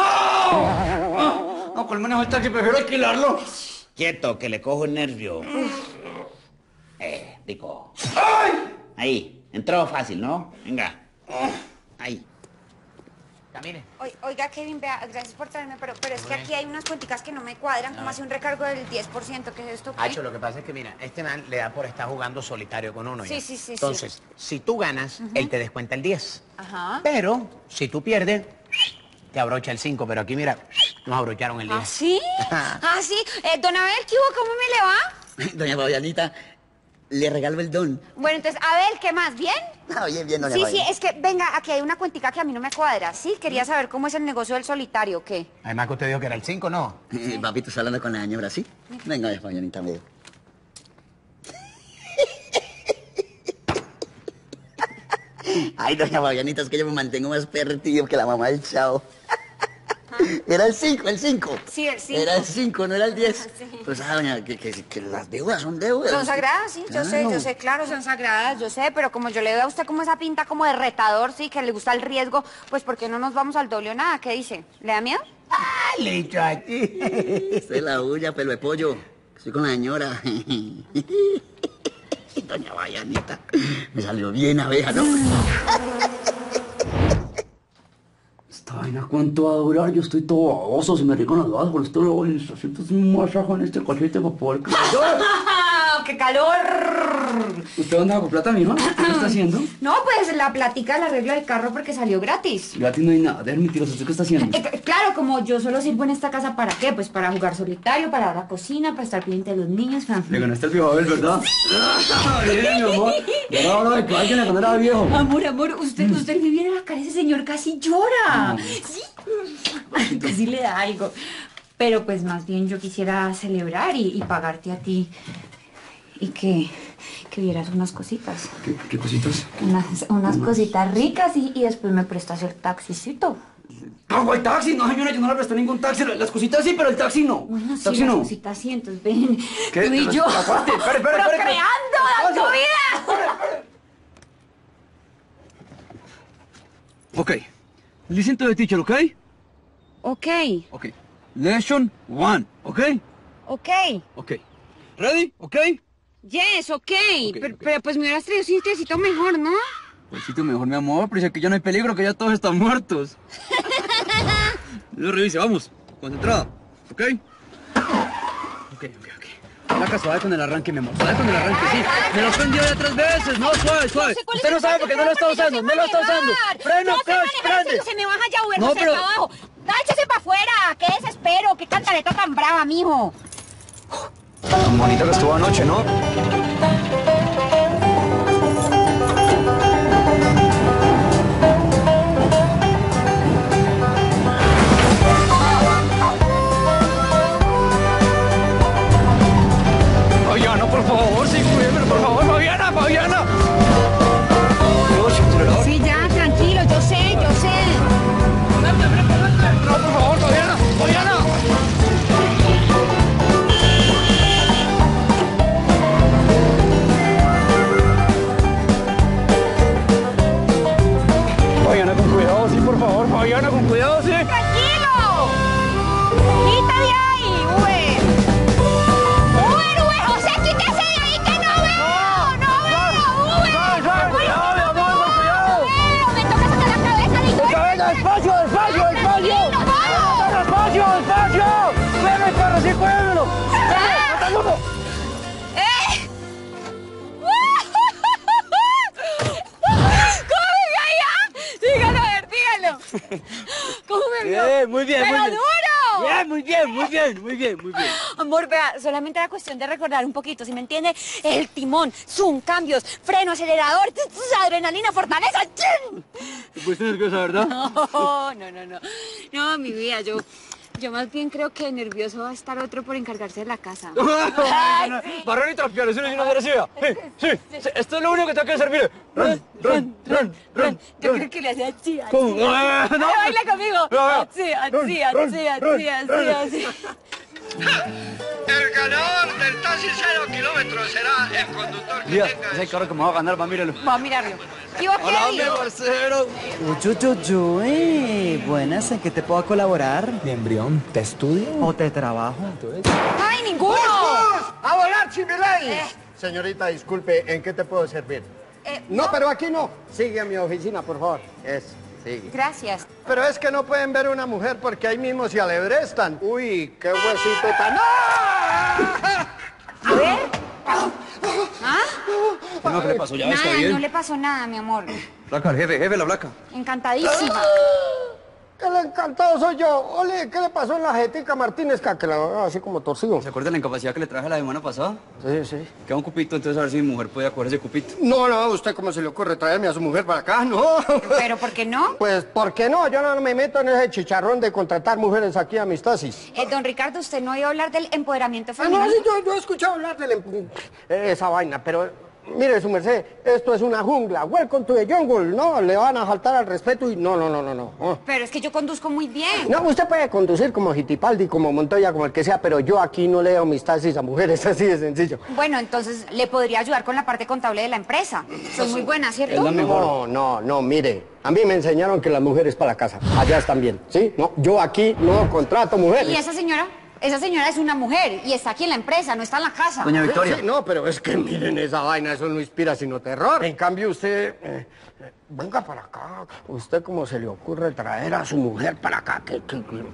¡No! No, con el manejo del taxi prefiero alquilarlo. Quieto, que le cojo el nervio. Eh, rico. ¡Ay! Ahí, entró fácil, ¿no? Venga. Ahí. Camine. Oi- Oiga, Kevin, vea, gracias por traerme, pero, pero es que aquí hay unas cuenticas que no me cuadran, como hace un recargo del diez por ciento, ¿qué es esto? ¿Qué? Hacho, lo que pasa es que, mira, este man le da por estar jugando solitario con uno. Sí, ya. sí, sí, sí. Entonces, si tú ganas, él te descuenta el diez. Ajá. Pero, si tú pierdes, te abrocha el cinco. Pero aquí, mira, nos abrocharon el diez. ¿Ah, sí? ¿Ah, sí? Eh, don Abel, ¿qué hubo? ¿Cómo me le va? Doña Fabianita, le regalo el don. Bueno, entonces, Abel, ¿qué más? ¿Bien? Ah, bien, bien, doña Sí, sí, Fabianita. es que, venga, aquí hay una cuentica que a mí no me cuadra, ¿sí? Quería saber cómo es el negocio del solitario, ¿o qué? Además que usted dijo que era el cinco, ¿no? Eh, papito, está hablando con la señora, ¿sí? Venga, doña Fabianita, me Ay, doña Fabianita, es que yo me mantengo más perdido que la mamá del chavo. Era el cinco, el cinco. Sí, el cinco. Era el cinco, no era el diez. Sí. Pues, ah, doña, que, que, que las deudas son deudas. Son sagradas, sí, yo sé, yo sé, claro, son sagradas, yo sé, pero como yo le doy a usted como esa pinta como de retador, sí, que le gusta el riesgo, pues ¿por qué no nos vamos al doble o nada? ¿Qué dice? ¿Le da miedo? Ah, le he dicho a ti. Esta es la bulla, pelo de pollo. Estoy con la señora. Doña Fabianita, me salió bien abeja, ¿no? Esta vaina, ¿cuánto va a durar? Yo estoy todo baboso, se me rico las bajas, pero esto luego siento un masaje en este cachete para poder... ¡Qué calor! ¿Usted anda con plata, mija? ¿Qué está haciendo? No, pues la platica del arreglo del carro porque salió gratis. Gratis no hay nada, déjame mentiroso, ¿usted qué está haciendo? Eh, claro, como yo solo sirvo en esta casa, ¿para qué? Pues para jugar solitario, para la cocina, para estar pendiente de los niños. Para... Le ganaste el viejo Abel, ¿verdad? Bien, mi amor. Y ahora ahora de que alguien le ganara al viejo. Amor, amor, usted, usted le viene a la cara, ese señor casi llora. Sí, ay, casi le da algo. Pero pues más bien yo quisiera celebrar y, y pagarte a ti. Y que, que vieras unas cositas. ¿Qué, qué cositas? Unas, unas cositas ricas y, y después me prestas el taxicito. ¡Pago el taxi! No, señora, yo no le presté ningún taxi. Las cositas sí, pero el taxi no. Bueno, sí, taxi las no. cositas sí, entonces ven. ¿Qué? Tú y yo. Aguante, espere, espere, espere, espere. Procreando, dando Pasa. vida. Okay. Listen to the teacher, okay? Ok, Okay. Lesson one, okay? ok. Okay. Ready? Okay? Yes, ok. Ok, pero, ok. pero pues me hubieras traído un sitiecito mejor, ¿no? Pues sitio mejor, mi amor, pero si aquí ya no hay peligro, que ya todos están muertos. Yo revise, vamos. Concentrada, ¿ok? Ok, ok, ok. La suave con el arranque, mi amor. Suave con el arranque, sí. Me lo prendió ya tres veces, no, suave, suave. Usted no sabe porque no lo está usando, no lo está usando. Freno, no sé clutch, manejar, prende. se me baja ya, Uber, No, no, se pero- para abajo. ¡Échese para afuera! ¡Qué desespero! ¡Qué cantaleta tan brava, mijo! Tan bonita que estuvo anoche, ¿no? Fabiana, por favor, sí, cuídeme, por favor, Fabiana, Fabiana. Dios, acelerado. Sí, ya, tranquilo, yo sé, yo sé. No, por favor, Fabiana, Fabiana. Fabiana, con cuidado, sí, por favor, Fabiana, con cuidado, sí. ¡Tranquilo! ¡Quita de ahí, Uber! ¡Uber, Uber! ¡José, quítese de ahí que no veo! cuérdamelo! ¡Mándalo! ¡Eh! ¿Cómo me caía? Dígalo, a ver, dígalo. ¿Cómo me vio? Bien, muy bien, ¡Pero muy bien. duro! Bien, muy bien, muy bien, muy bien, muy bien. Amor, vea, solamente era cuestión de recordar un poquito, ¿sí me entiende? El timón, zoom, cambios, freno, acelerador, tss, tss, adrenalina, fortaleza. ¡Chin! Te pusiste nerviosa, ¿verdad? No, no, no, no. No, mi vida, yo... Yo más bien creo que nervioso va a estar otro por encargarse de la casa. Barrer y trapear, eso no es una agresiva. Sí, sí, sí, esto es lo único que tengo que hacer, mire. Run, run, run, run. Yo creo que le hace así, así. ¿Cómo? No, Ay, no, baila conmigo. no, no. Así, así, así, así, así, así. El ganador del taxi cero kilómetros será el conductor que Mira, tenga... ese carro que me va a ganar, va, míralo. Va a mirarlo. ¿Qué va Hola, a hombre, parcero. Uy, uy, uy, buenas, ¿en qué te puedo colaborar? Mi embrión, ¿te estudio? ¿O te trabajo? ¡Ay, ninguno! ¡A volar, Chimirey! Señorita, disculpe, ¿en qué te puedo servir? Eh, No, pero aquí no. Sigue a mi oficina, por favor. Es, sigue. Gracias. Pero es que no pueden ver una mujer porque ahí mismo se alebrestan. Uy, qué huesito tan... ¡Ah! A ver. ¿Ah? No, ¿qué le pasó? Ya está Nada, bien. no le pasó nada, mi amor. Placa, el jefe, jefe, la placa. Encantadísima. ¡Qué le encantado soy yo! Ole, ¿qué le pasó en la jetica Martínez? Que la veo así como torcido. ¿Se acuerda de la incapacidad que le traje la semana pasada? Sí, sí. Queda un cupito, entonces a ver si mi mujer podía coger ese cupito. No, no, ¿usted cómo se le ocurre traerme a su mujer para acá? No. ¿Pero por qué no? Pues, ¿por qué no? Yo no me meto en ese chicharrón de contratar mujeres aquí a mis taxis. Eh, don Ricardo, ¿usted no oyó hablar del empoderamiento Ah, femenino? no, sí, yo, yo he escuchado hablar de la- esa vaina, pero mire, su merced, esto es una jungla. Welcome to the jungle. No, le van a faltar al respeto y no, no, no, no, no. Oh. Pero es que yo conduzco muy bien. No, usted puede conducir como Hitipaldi, como Montoya, como el que sea, pero yo aquí no leo mis taxis a mujeres, así de sencillo. Bueno, entonces le podría ayudar con la parte contable de la empresa. Soy muy buena, ¿cierto? Es la mejor. No, no, no, mire, a mí me enseñaron que las mujeres para la casa, allá están bien, ¿sí? No, yo aquí no contrato mujeres. ¿Y esa señora? Esa señora es una mujer y está aquí en la empresa, no está en la casa. Doña Victoria. Sí, no, pero es que miren esa vaina, eso no inspira sino terror. En cambio usted, eh, eh, venga para acá. ¿Usted cómo se le ocurre traer a su mujer para acá? ¿Qué, qué, qué?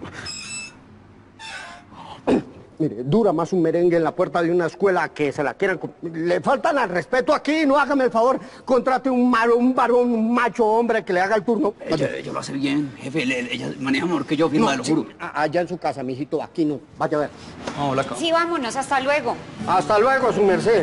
Mire, dura más un merengue en la puerta de una escuela que se la quieran... co- Le faltan al respeto aquí, no hágame el favor. Contrate un, maro, un varón, un macho hombre que le haga el turno. Ella, ella lo hace bien, jefe. le- ella maneja mejor que yo, firma, No, lo sí, juro. a- allá en su casa, mijito, aquí no. Vaya a ver. Vamos, Placa. Sí, vámonos, hasta luego. Hasta luego, su merced.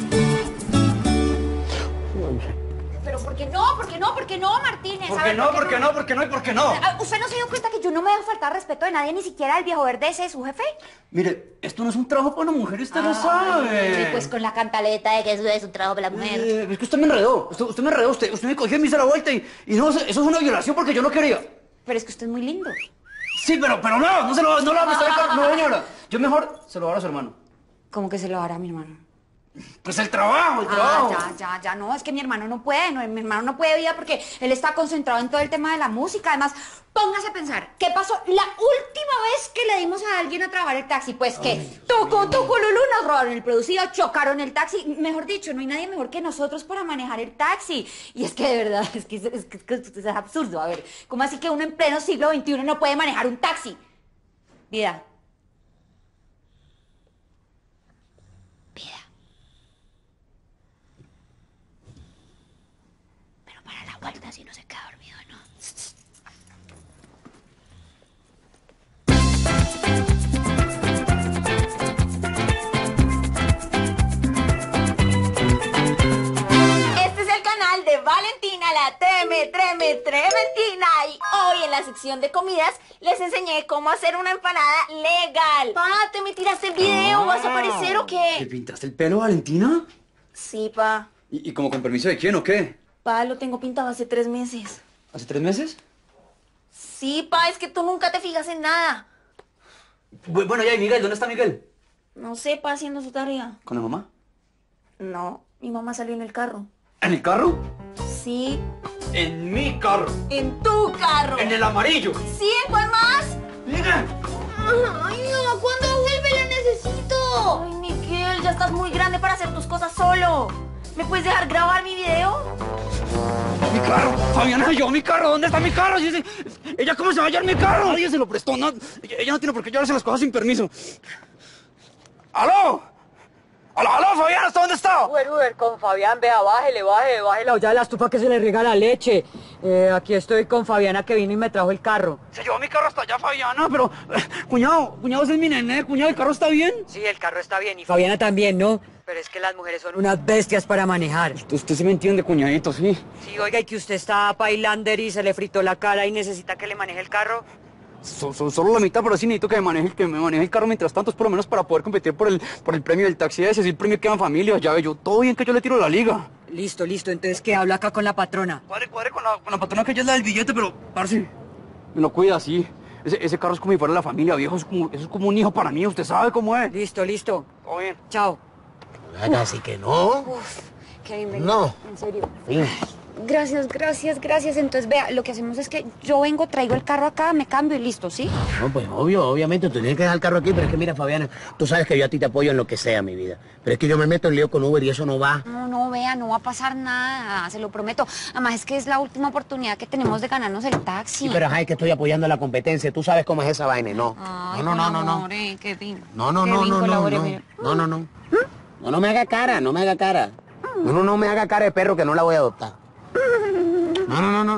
Pero ¿por qué no? ¿Por qué no? ¿Por qué no, Martínez? ¿Por A qué ver, no? ¿Por qué no? ¿Por qué no? ¿Y por qué no? Ah, ¿Usted no se dio cuenta que yo no me voy a faltar respeto de nadie, ni siquiera del viejo verde ese de su jefe? Mire, esto no es un trabajo para una mujer, usted lo Ay, sabe. pues con la cantaleta de que eso es un trabajo para la mujer. Eh, es que usted me enredó. Usted, usted me enredó. Usted, usted me cogió y me hizo la vuelta y, y no, eso es una violación porque yo no quería. Pero es que usted es muy lindo. Sí, pero, pero no, no se lo, no lo va a prestar el carro. No, señora. Yo mejor se lo voy a dar a su hermano. ¿Cómo que se lo hará a mi hermano? Pues el trabajo, el trabajo. Ah, ya, ya, ya, no, es que mi hermano no puede, no, mi hermano no puede vida porque él está concentrado en todo el tema de la música. Además, póngase a pensar, ¿qué pasó la última vez que le dimos a alguien a trabajar el taxi? Pues que tucu, tucu, lulú, nos robaron el producido, chocaron el taxi. Mejor dicho, no hay nadie mejor que nosotros para manejar el taxi. Y es que de verdad, es que es, es, que- es, que es absurdo. A ver, ¿cómo así que uno en pleno siglo veintiuno no puede manejar un taxi? Vida. Vida. Pero para la vuelta si no se queda dormido, ¿no? Este es el canal de Valentina, la treme, treme, trementina. Y hoy en la sección de comidas les enseñé cómo hacer una empanada legal. Pa, ¿te me tiraste el video? ¿Vas a aparecer o ¿Te qué? pintaste el pelo, Valentina? Sí, pa. ¿Y, y como con permiso de quién o qué? Pa, lo tengo pintado hace tres meses. ¿Hace tres meses? Sí, pa, es que tú nunca te fijas en nada. Bu- Bueno, ya, ¿y Miguel? ¿Dónde está Miguel? No sé, pa, haciendo su tarea. ¿Con la mamá? No, mi mamá salió en el carro. ¿En el carro? Sí, En mi carro. en tu carro. En el amarillo. Sí, ¿en cuál más? Mira. Ay, no, ¿cuándo vuelve? La necesito. Ay, Miguel, ya estás muy grande para hacer tus cosas solo. ¿Me puedes dejar grabar mi video? Mi carro. Fabiana, yo, mi carro. ¿Dónde está mi carro? Si ese- ¿Ella cómo se va a hallar mi carro? Nadie se lo prestó. No, ella, ella no tiene por qué llevarse las cosas sin permiso. ¡Aló! ¡Aló, aló, Fabián! ¿Hasta dónde está? Uber, Uber, con Fabián, vea, bájele, bájele, bájele la olla de la estufa que se le riega la leche. Eh, aquí estoy con Fabiana que vino y me trajo el carro. Se llevó mi carro hasta allá, Fabiana, pero... eh, cuñado, cuñado, ese es mi nene, cuñado, ¿el carro está bien? Sí, el carro está bien y Fabiana también, ¿no? Pero es que las mujeres son unas bestias para manejar. Usted, usted sí me entiende, cuñadito, sí. Sí, oiga, y que usted está pailander y se le fritó la cara y necesita que le maneje el carro. So, so, solo la mitad, pero sí necesito que me maneje, que me maneje el carro mientras tanto, es por lo menos para poder competir por el, por el premio del taxi ese, es el premio que dan familias, ya ve yo, todo bien que yo le tiro la liga. Listo, listo, entonces que habla acá con la patrona. Cuadre, cuadre con la, con la patrona que ella es la del billete, pero, parce, me lo cuida así. Ese, ese carro es como si fuera la familia, viejo, es como, eso es como un hijo para mí, usted sabe cómo es. Listo, listo. Todo bien. Chao. Así que no. Uf, Kevin, venga. No. En serio. Sí. Gracias, gracias, gracias. Entonces, vea, lo que hacemos es que yo vengo, traigo el carro acá, me cambio y listo, ¿sí? No, pues obvio, obviamente, tú tienes que dejar el carro aquí, pero es que mira, Fabiana, tú sabes que yo a ti te apoyo en lo que sea, mi vida. Pero es que yo me meto en lío con Uber y eso no va. No, no, vea, no va a pasar nada, se lo prometo. Además, es que es la última oportunidad que tenemos de ganarnos el taxi. Sí, pero ay, que estoy apoyando la competencia. Tú sabes cómo es esa vaina, no. Ay, no, no, no, no, no. colabore, Kevin. No, no, no, Kevin, no, no, colabore, no. mira. No, no, no. No, no me haga cara, no me haga cara. No, no, no me haga cara de perro que no la voy a adoptar. No, no, no, no.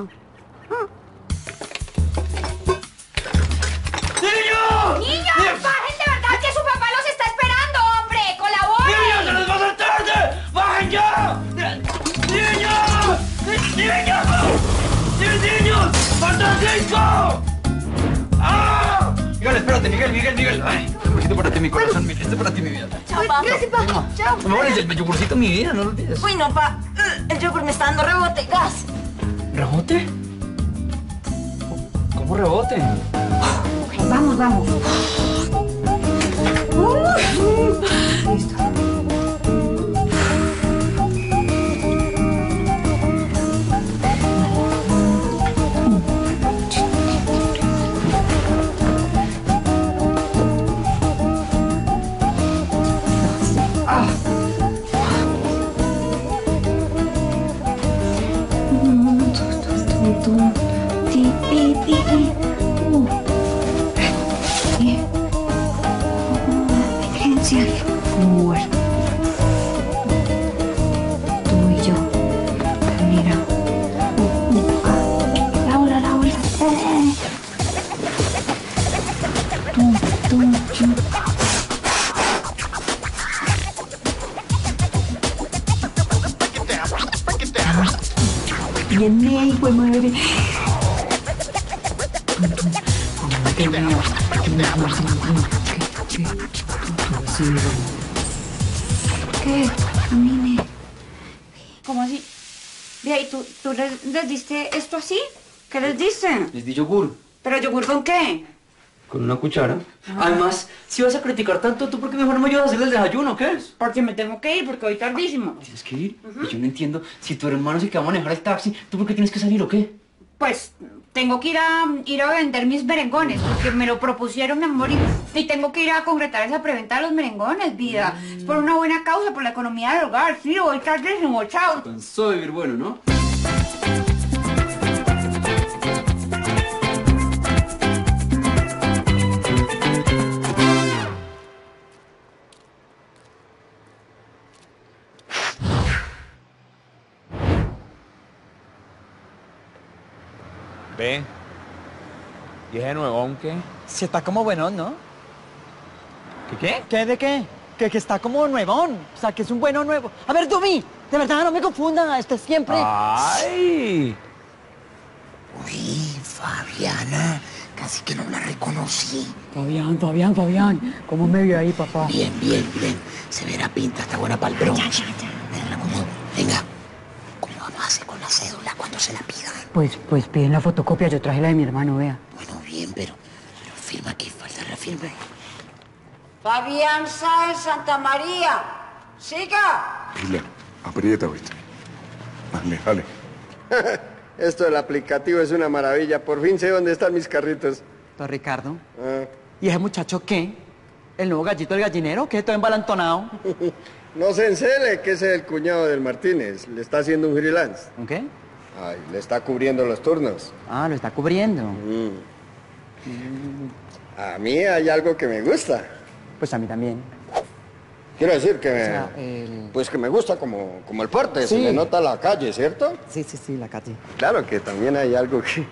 ¡Niños! ¡Niños! ¡Bajen de verdad que su papá los está esperando, hombre! ¡Colaboren! ¡Niños, se les va a hacer tarde! ¡Bajen ya! ¡Niños! ¡Niños! ¡Diez niños! ¡Faltan cinco! ¡Ah! Miguel, espérate, Miguel, Miguel, Miguel. Ay, un besito para ti, mi corazón, Miguel. Este para ti, mi vida. Chao, pa. Gracias, pa. Chao. No me pones el yogurcito, mi vida, no lo olvides. Uy, no, pa. El yogur me está dando rebote, gas. ¿Rebote? ¿Cómo rebote? Vamos, vamos. Listo. Muerto. Tú y yo. Mira. Laura, Laura. Tú, tú, tú. Viene, hijo de madre. ¿Qué? Camine. ¿Cómo así? Vea, ¿y tú, tú les, les diste esto así? ¿Qué les diste? Les di yogur. ¿Pero yogur con qué? Con una cuchara. Además, si vas a criticar tanto, ¿tú por qué mejor no me ayudas a hacerle el desayuno? ¿Qué es? Porque me tengo que ir, porque hoy tardísimo. ¿Tienes que ir? Y yo no entiendo. Si tu hermano se queda a manejar el taxi, ¿tú por qué tienes que salir o qué? Pues tengo que ir a ir a vender mis merengones, porque me lo propusieron, mi amor, y, y tengo que ir a concretar esa preventa de los merengones, vida. Es por una buena causa, por la economía del hogar. Sí, voy tardísimo, chao. Cansó de vivir bueno, ¿no? Ve. ¿Y ese nuevón qué? Si está como buenón, ¿no? ¿Qué qué? ¿Qué de qué? Que, que está como nuevón. O sea, que es un bueno nuevo. A ver, Dumi, de verdad, no me confundan. Este siempre... ¡Ay! Uy, Fabiana, casi que no la reconocí. Fabián, Fabián, Fabián. ¿Cómo me vio ahí, papá? Bien, bien, bien. Se verá pinta, está buena para el bronce. Venga, ¿cómo? Venga. ¿Cómo vamos a hacer con la cédula cuando se la pidan? Pues, pues piden la fotocopia. Yo traje la de mi hermano, vea. Bueno, bien, pero, pero firma aquí, falta la firma. Fabián Sáenz Santa María. Siga. Dile, aprieta, ¿viste? Dale, dale. Esto del aplicativo es una maravilla. Por fin sé dónde están mis carritos. Don Ricardo. Ah. ¿Y ese muchacho qué? ¿El nuevo gallito del gallinero? ¿Qué? ¿Todo embalantonado? No se encele, que ese es el cuñado del Martínez. Le está haciendo un freelance. ¿Un qué? Ay, le está cubriendo los turnos. Ah, lo está cubriendo. Mm. A mí hay algo que me gusta. Pues a mí también. Quiero decir que, O sea, el- pues que me gusta como, como el porte, Sí. se le nota la calle, ¿cierto? Sí, sí, sí, la calle. Claro que también hay algo que...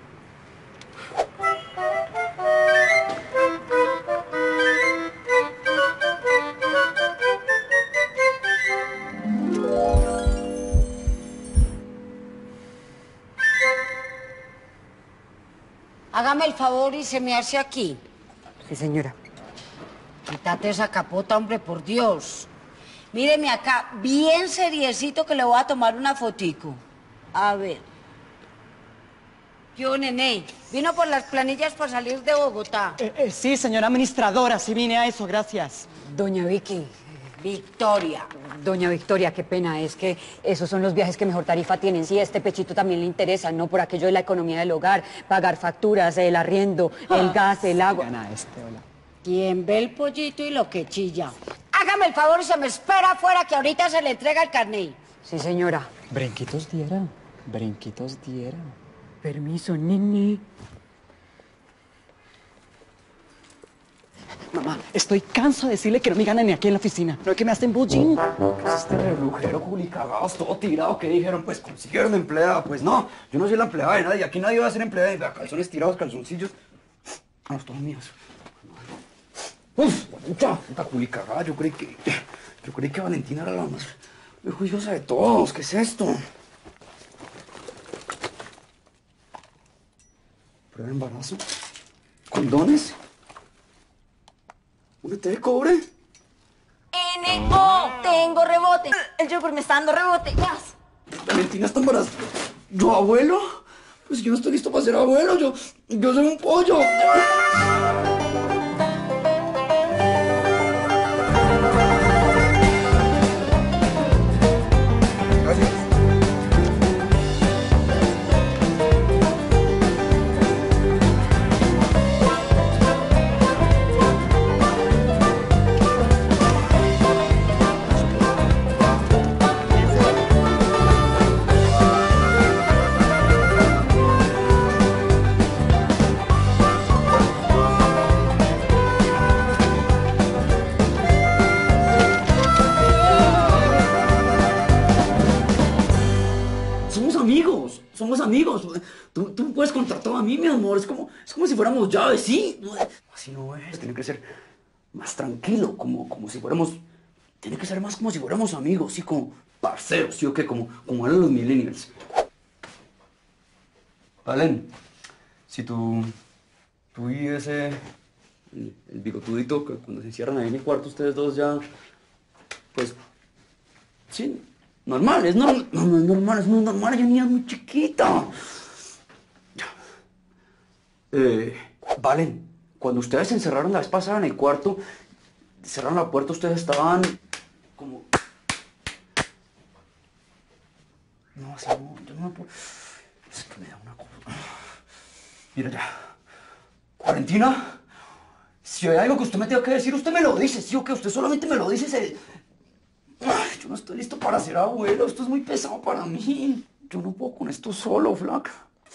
Hágame el favor y se me hace aquí. Sí, señora. Quítate esa capota, hombre, por Dios. Míreme acá, bien seriecito que le voy a tomar una fotico. A ver. Yo, nene, vino por las planillas para salir de Bogotá. Eh, eh, sí, señora administradora, sí vine a eso, gracias. Doña Vicky. Victoria. Doña Victoria, qué pena, es que esos son los viajes que mejor tarifa tienen. Sí, este pechito también le interesa, ¿no? Por aquello de la economía del hogar, pagar facturas, el arriendo, el gas, el agua. Gana este, hola. Quien ve el pollito y lo que chilla. Hágame el favor y se me espera afuera que ahorita se le entrega el carnet. Sí, señora. Brinquitos diera, brinquitos diera. Permiso, nene. Mamá, estoy canso de decirle que no me ganan ni aquí en la oficina. No es que me hacen bullying. ¿Qué es este relujero, culicagados, todo tirado? ¿Qué dijeron? Pues consiguieron empleada. Pues no, yo no soy la empleada de nadie. Aquí nadie va a ser empleada. Vea, calzones tirados, calzoncillos. Ah, los todos míos. Uf, puta, puta culicagada. Yo creí que... Yo creí que Valentina era la más juiciosa de todos. ¿Qué es esto? Prueba de embarazo. ¿Condones? ¿Un té de cobre? N O, tengo rebote. El Joker me está dando rebote. Más. Valentina está embarazada. ¿Yo, abuelo? Pues yo no estoy listo para ser abuelo. Yo, yo soy un pollo. Somos amigos, somos amigos. Tú, tú puedes contar todo a mí, mi amor. Es como, es como si fuéramos llaves, ¿sí? Así no es. Tiene que ser más tranquilo, como, como si fuéramos... Tiene que ser más como si fuéramos amigos, sí, como parceros, ¿sí o qué? Como, como eran los millennials. Valen, si tú... Tú y ese... El, el bigotudito, que cuando se encierran ahí en el cuarto ustedes dos ya... Pues... Sí, normal, es normal. No, no es normal, es muy normal. Yo niña muy chiquita. Eh, Valen, cuando ustedes se encerraron la vez pasada en el cuarto, cerraron la puerta, ustedes estaban como... No, así no, yo no me puedo... Es que me da una cosa... Mira ya. Valentina, si hay algo que usted me tenga que decir, usted me lo dice, ¿sí o qué? Usted solamente me lo dice, se... Ay, yo no estoy listo para ser abuelo, esto es muy pesado para mí. Yo no puedo con esto solo, flaca.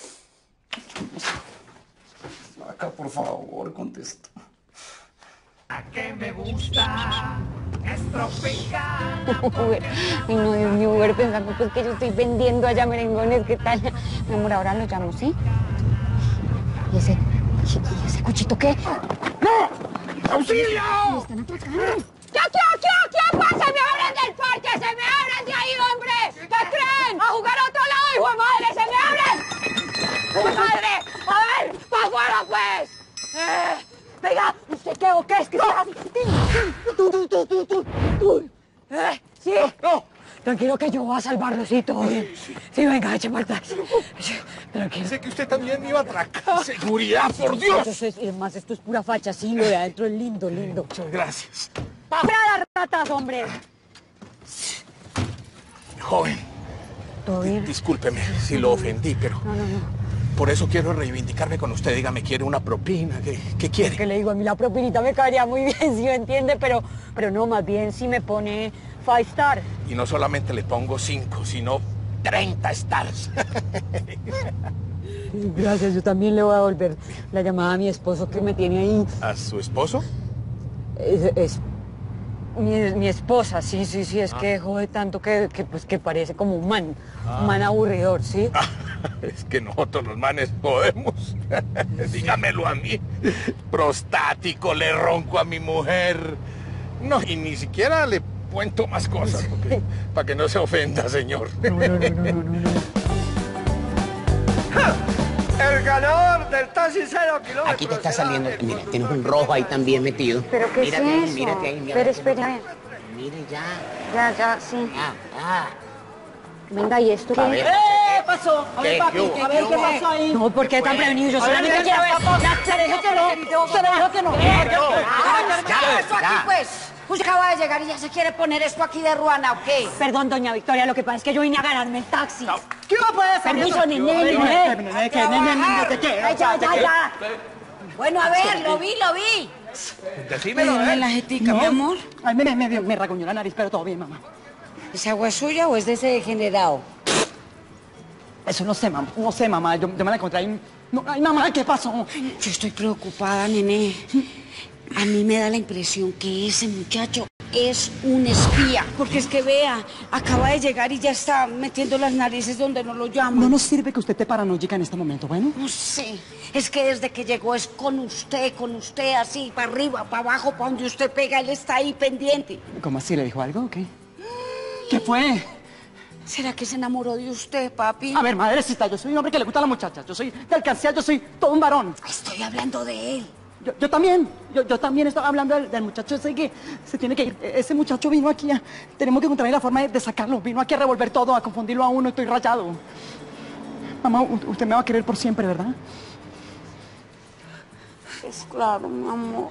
Flaca, por favor, contesta. ¿A qué me gusta? Estropear. Ay, no, Dios mío, Uber, pensando pues que yo estoy vendiendo allá merengones, ¿qué tal? Mi amor, ahora lo llamo, ¿sí? ¿Y ese, y ese cuchito qué? ¡No! ¡Auxilio! Me están atracando. ¿Qué, qué, qué, qué pasa? ¡Se me abren del parque! ¡Se me abren de ahí, hombre! ¿Qué creen? ¡A jugar a otro lado, hijo de madre! ¡Se me abren! ¡Hijo de madre! ¡A ver! ¡Para afuera, pues! Eh, venga, ¿usted qué o qué? Es que está así. Tú, tú, tú, tú, tú, tú. ¿Eh? ¿Sí? No. Tranquilo que yo voy a salvarlo, sí, todo bien. Sí, venga, eche para atrás. Tranquilo. Pensé que usted también me iba a atracar. ¡Seguridad, por Dios! Esto es, y además, esto es pura facha, sí, lo de adentro es lindo, lindo. Muchas gracias. ¡Para las ratas, hombre! Joven, ¿Todo bien? discúlpeme si lo ofendí, pero No, no, no. por eso quiero reivindicarme con usted. Dígame, ¿quiere una propina? ¿Qué, qué quiere? Que le digo, a mí la propinita me caería muy bien, si me entiende, pero, pero no, más bien si me pone five star. Y no solamente le pongo cinco, sino treinta stars. Gracias, yo también le voy a devolver la llamada a mi esposo que me tiene ahí. ¿A su esposo? Es, es- Mi, mi esposa, sí, sí, sí, es Ah. que jode tanto que, que, pues, que parece como un man, un man aburridor, ¿sí? Es que nosotros los manes podemos. Dígamelo a mí. Prostático, le ronco a mi mujer. No, y ni siquiera le cuento más cosas, porque, para que no se ofenda, señor. No, no, no, no, no, no. El ganador del taxi cero kilómetros. Aquí te está saliendo, mira, tienes un rojo ahí también metido. ¿Pero qué Mírate es ahí, eso? mírate ahí, mírate Pero ahí. espera. Mire ya. Ya, ya, sí. Ya, ya. Venga, ¿y esto A qué? ver. ¿Qué pasó? A ver, ¿Qué? papi, ¿Qué hubo? a ver, ¿Qué ¿qué hubo? pasó ahí? No, ¿por qué tan prevenido? Yo A ver, solamente ¿qué quiero ver. pasó? Ya, Se le dijo que no, se le dijo que no. Ya, esto aquí, ya. pues. Usted acaba de llegar y ya se quiere poner esto aquí de ruana, ¿o qué? Perdón, doña Victoria, lo que pasa es que yo vine a ganarme el taxi. ¿Qué va a poder hacer? Permiso, nene, nene. Nene, ¿qué? Nene, nene, ¿de qué? Ay, ya, ya, ¿De qué? ya. Bueno, a ver, lo vi, lo vi. Decímelo, Dime ¿eh? la jetica, No. mi amor. Ay, me, me, me, me raguñó la nariz, pero todo bien, mamá. ¿Es agua suya o es de ese degenerado? Eso no sé, mamá. No sé, mamá. Yo, yo me la encontré ahí. No, ay, mamá, ¿qué pasó? Yo estoy preocupada, nene. A mí me da la impresión que ese muchacho es un espía. Porque es que vea, acaba de llegar y ya está metiendo las narices donde no lo llaman. No nos sirve que usted esté paranoica en este momento, ¿bueno? No sé. Es que desde que llegó es con usted, con usted, así, para arriba, para abajo, para donde usted pega, él está ahí pendiente. ¿Cómo así? ¿Le dijo algo o qué? ¿Qué fue? ¿Será que se enamoró de usted, papi? A ver, madrecita, yo soy un hombre que le gusta a las muchachas. Yo soy del Cancial, yo soy todo un varón. Estoy hablando de él. Yo, yo también, yo, yo también estaba hablando del, del muchacho ese que se tiene que ir. E- Ese muchacho vino aquí a... Tenemos que encontrar la forma de, de sacarlo. Vino aquí a revolver todo, a confundirlo a uno. Estoy rayado. Mamá, u- usted me va a querer por siempre, ¿verdad? Pues claro, mi amor.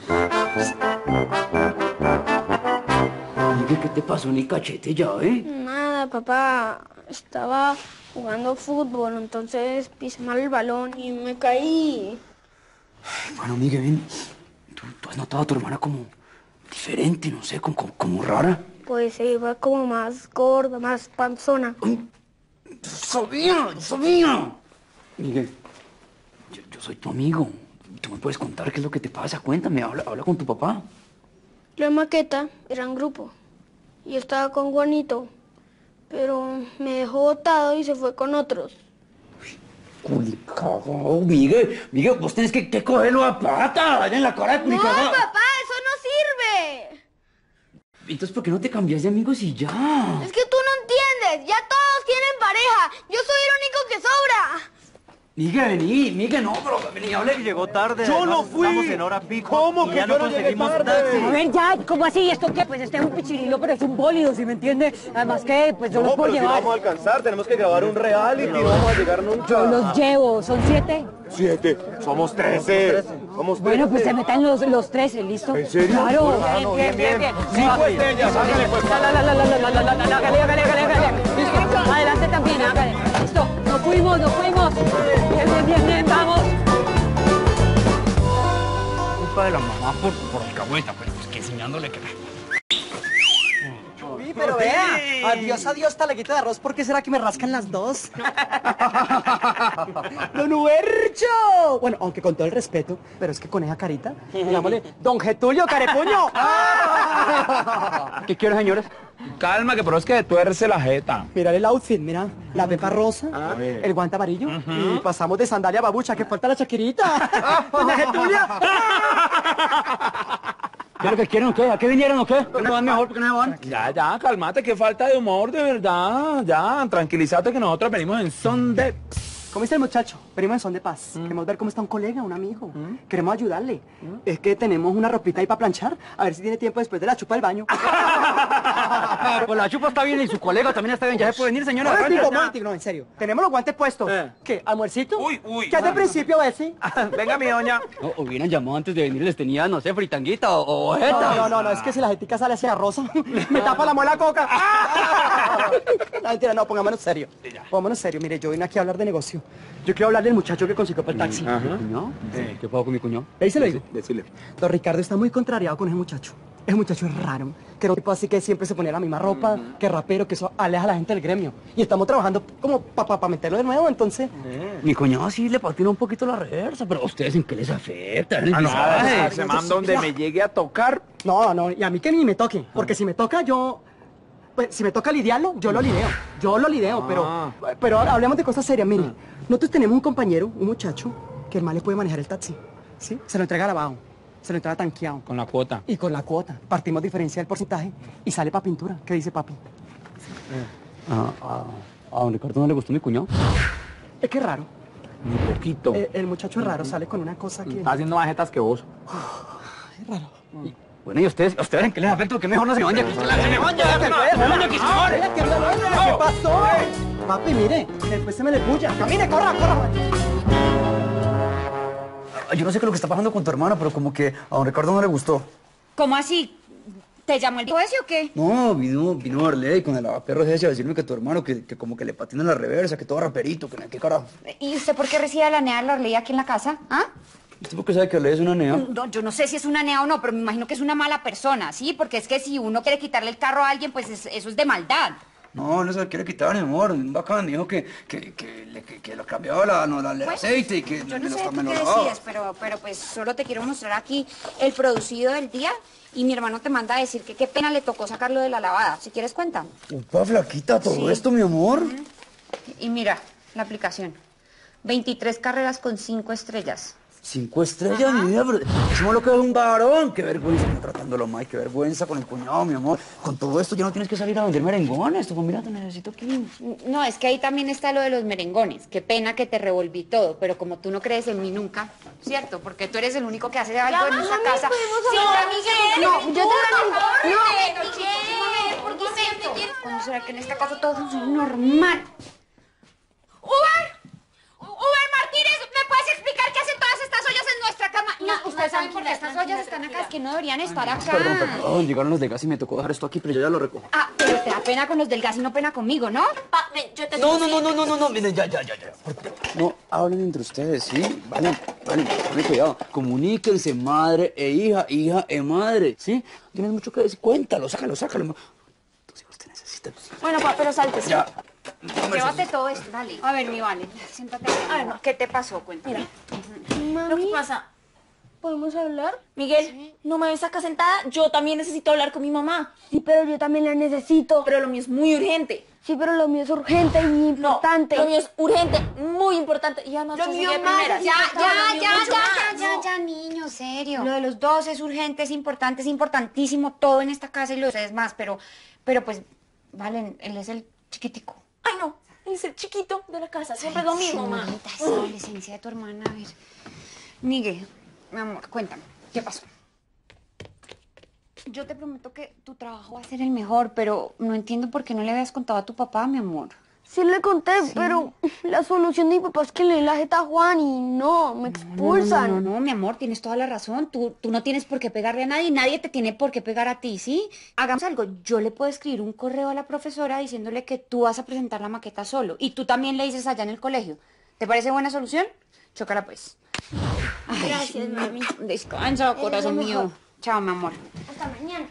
Miguel, ¿qué te pasó en el cachete ya, eh? Nada, papá. Estaba jugando fútbol, entonces pisé mal el balón y me caí. Bueno, Miguel, ven. ¿Tú, tú has notado a tu hermana como diferente, no sé, como, como, como rara? Pues se iba como más gorda, más panzona. ¡Sabía! ¡Sabía! Miguel, yo, yo soy tu amigo. ¿Tú me puedes contar qué es lo que te pasa? Cuéntame, habla, habla con tu papá. La maqueta era un grupo. Y yo estaba con Juanito, pero me dejó botado y se fue con otros. Culicagao, Miguel. Miguel, vos tenés que, que cogerlo a pata. Allá en la cara de ¡No, culicagao. papá! ¡Eso no sirve! Entonces, ¿por qué no te cambias de amigos y ya? Es que tú no entiendes. Ya todos tienen pareja. Yo soy el único que sobra. Miguel, vení. Miguel, no, pero vení, hable. Llegó tarde. Yo no además fui. Estamos en hora pico. ¿Cómo y que ya yo no no llegué conseguimos tarde? taxi? A ver, ya, ¿cómo así? ¿Esto qué? Pues este es un pichirilo, pero es un bólido, ¿sí me entiende? Además que, pues yo No, los puedo pero si llevar. vamos a alcanzar, tenemos que grabar un reality, no vamos a llegar nunca. Yo los llevo, ¿son siete? Siete, somos trece. Somos Bueno, pues trece. se metan los, los trece, ¿listo? ¿En serio? Claro. Ah, no, bien, bien. Cinco Papi. estrellas, hágale pues. La, la, la, la, la, la, la, la, la, hágale, hágale, hágale, hágale. Listo, adelante también, hágale. Listo, nos fuimos, nos fuimos. Bien, bien, bien, bien, vamos. Culpa de la mamá por, por alcahueta, pero pues que enseñándole que... Uy, pero vea, adiós, adiós, talaguita de arroz, ¿por qué será que me rascan las dos? ¡Don Huercho! Bueno, aunque con todo el respeto, pero es que con esa carita, digámosle, Don Getulio Carepuño. ¿Qué quieren, señores? Calma, que pero es que tuerce la jeta. Mira el outfit, mira, la pepa rosa, el guante amarillo, y pasamos de sandalia a babucha, que falta la chaquirita. Doña Getulia. ¿Qué es lo que quieren o qué? ¿A qué vinieron o qué? ¿Por qué no van mejor? ¿Por qué no se van? Ya, ya, calmate, qué falta de humor, de verdad. Ya, tranquilízate que nosotros venimos en son de... ¿Cómo está el muchacho? Venimos en son de paz. Queremos ver cómo está un colega, un amigo. Queremos ayudarle. Es que tenemos una ropita ahí para planchar. A ver si tiene tiempo después de la chupa del baño. Pues la chupa está bien y su colega también está bien. Ya se puede venir, señora. Momentico, momentico, no, en serio. Tenemos los guantes puestos. ¿Qué? ¿Almuercito? Uy, uy. ¿Qué es de principio ese? Venga, mi doña. No, hubieran llamado antes de venir, les tenía, no sé, fritanguita o, o No, no, no, no, es que si la jetica sale hacia rosa, me tapa la muela coca. No, mentira, no, pongámonos serio. Pongámonos serio, mire, yo vine aquí a hablar de negocio. Yo quiero hablar del muchacho que consiguió para el taxi. ¿Mi cuñado? ¿Qué pasó con mi cuñado? Ahí se lo digo. Decirle. Don Ricardo está muy contrariado con ese muchacho. ese muchacho es raro. Que era un tipo así que siempre se ponía la misma ropa, uh-huh. que rapero, que eso aleja a la gente del gremio. Y estamos trabajando como para pa, pa meterlo de nuevo, entonces... Eh. Mi cuñado sí le patina un poquito la reversa, pero ¿a ustedes en qué les afecta? Ah, no, ese man donde me llegue a tocar... No, no, y a mí que ni me toque, porque si me toca yo... Pues si me toca lidiarlo, yo lo lideo. Yo lo lideo, ah. pero... Pero ahora hablemos de cosas serias, mire. Ah. Nosotros tenemos un compañero, un muchacho, que el mal le puede manejar el taxi, ¿sí? Se lo entrega lavado. Se lo entrega tanqueado. Con la cuota. Y con la cuota. Partimos diferencia del porcentaje y sale para pintura. ¿Qué dice papi? Eh. Ah, ah, a don Ricardo no le gustó mi cuñado. Es que es raro. Ni poquito. Eh, el muchacho es raro, sale con una cosa que... Está haciendo más jetas que vos. Es raro. Y, bueno, ¿y ustedes? ¿Ustedes en qué les afecta? ¿Qué mejor no se baña? ¡Que se me baña! ¡Que me baña! ¡Que se ¿Qué pasó? Papi, mire, después se me le puya. ¡Camine, corra, corra! Yo no sé qué es lo que está pasando con tu hermano, pero como que a don Ricardo no le gustó. ¿Cómo así? ¿Te llamó el ese o qué? No, vino, vino Arley con el lavaperros ese a decirme que tu hermano, que, que como que le patina la reversa, que todo raperito, que qué carajo. ¿Y usted por qué recibe la nea de la Arley aquí en la casa? ¿Ah? ¿Usted por qué sabe que Arley es una nea? No, yo no sé si es una nea o no, pero me imagino que es una mala persona, ¿sí? Porque es que si uno quiere quitarle el carro a alguien, pues es, eso es de maldad. No, no se lo quiere quitar, mi amor. Un bacán, dijo que, que, que, que, que, que lo cambiaba la, no, la, el bueno, aceite y que yo no me sé lo, tú me lo qué lavaba. decides, pero, pero pues solo te quiero mostrar aquí el producido del día y mi hermano te manda a decir que qué pena le tocó sacarlo de la lavada. Si quieres, cuenta. Upa, flaquita, todo sí. esto, mi amor. Uh-huh. Y mira, la aplicación. veintitrés carreras con cinco estrellas. Cinco estrellas, ajá. Mi vida, pero decimos lo que es un varón. Qué vergüenza, tratándolo mal, qué vergüenza con el cuñado, mi amor. Con todo esto ya no tienes que salir a vender merengones. Tú, pues mira, te necesito aquí. No, es que ahí también está lo de los merengones. Qué pena que te revolví todo, pero como tú no crees en mí nunca, ¿cierto? Porque tú eres el único que hace algo ya, en esta casa. Sí, Miguel, no, yo te lo no, Miguel, ¿por qué siempre? ¿Cuándo será que en esta casa todo funciona normal? ¡Uber! ¡Uber Martínez! ¿Me puedes explicar qué hacen todas estas ollas en nuestra cama? No, ustedes saben por qué estas ollas están acá, es que no deberían estar acá. Perdón, perdón, llegaron los de gas y me tocó dejar esto aquí, pero yo ya lo recojo. Ah, pero te da pena con los del gas y no pena conmigo, ¿no? Pa, ven, yo te No, no, no, no, no, no, no, miren, ya, ya, ya, ya. No, hablen entre ustedes, ¿sí? Vale, vale, vale, cuidado. Comuníquense, madre e hija, hija e madre, ¿sí? Tienes mucho que decir, cuéntalo, sácalo, sácalo. Tus hijos te necesitan. Bueno, pa, pero salte, ¿sí? Ya. Llévate todo esto, dale. A ver, mi Vale, siéntate. A ver, ¿qué te pasó? Cuéntame. Mira, Mami, lo que pasa... ¿podemos hablar? Miguel, ¿sí? No me ves acá sentada, yo también necesito hablar con mi mamá. Sí, pero yo también la necesito. Pero lo mío es muy urgente. Sí, pero lo mío es urgente y importante. No, lo mío es urgente, muy importante. Y además, lo mío más. Ya, ya, ya, ya, ya, ya, ya, niño, serio. Lo de los dos es urgente, es importante, es importantísimo todo en esta casa y lo es más, pero, pero pues, Valen, él es el chiquitico. Ay, no, es el chiquito de la casa, siempre es lo mismo, mamá. Esa adolescencia de tu hermana, a ver. Miguel, mi amor, cuéntame, ¿qué pasó? Yo te prometo que tu trabajo va a ser el mejor, pero no entiendo por qué no le habías contado a tu papá, mi amor. Sí le conté, sí. Pero la solución de mi papá es que le dé la jeta a Juan y no, me expulsan. No, no, no, no, mi amor, tienes toda la razón. Tú, tú no tienes por qué pegarle a nadie, nadie te tiene por qué pegar a ti, ¿sí? Hagamos algo, yo le puedo escribir un correo a la profesora diciéndole que tú vas a presentar la maqueta solo y tú también le dices allá en el colegio. ¿Te parece buena solución? Chócala pues. Ay, gracias, mami. Descansa, corazón mío. Chao, mi amor. Hasta mañana.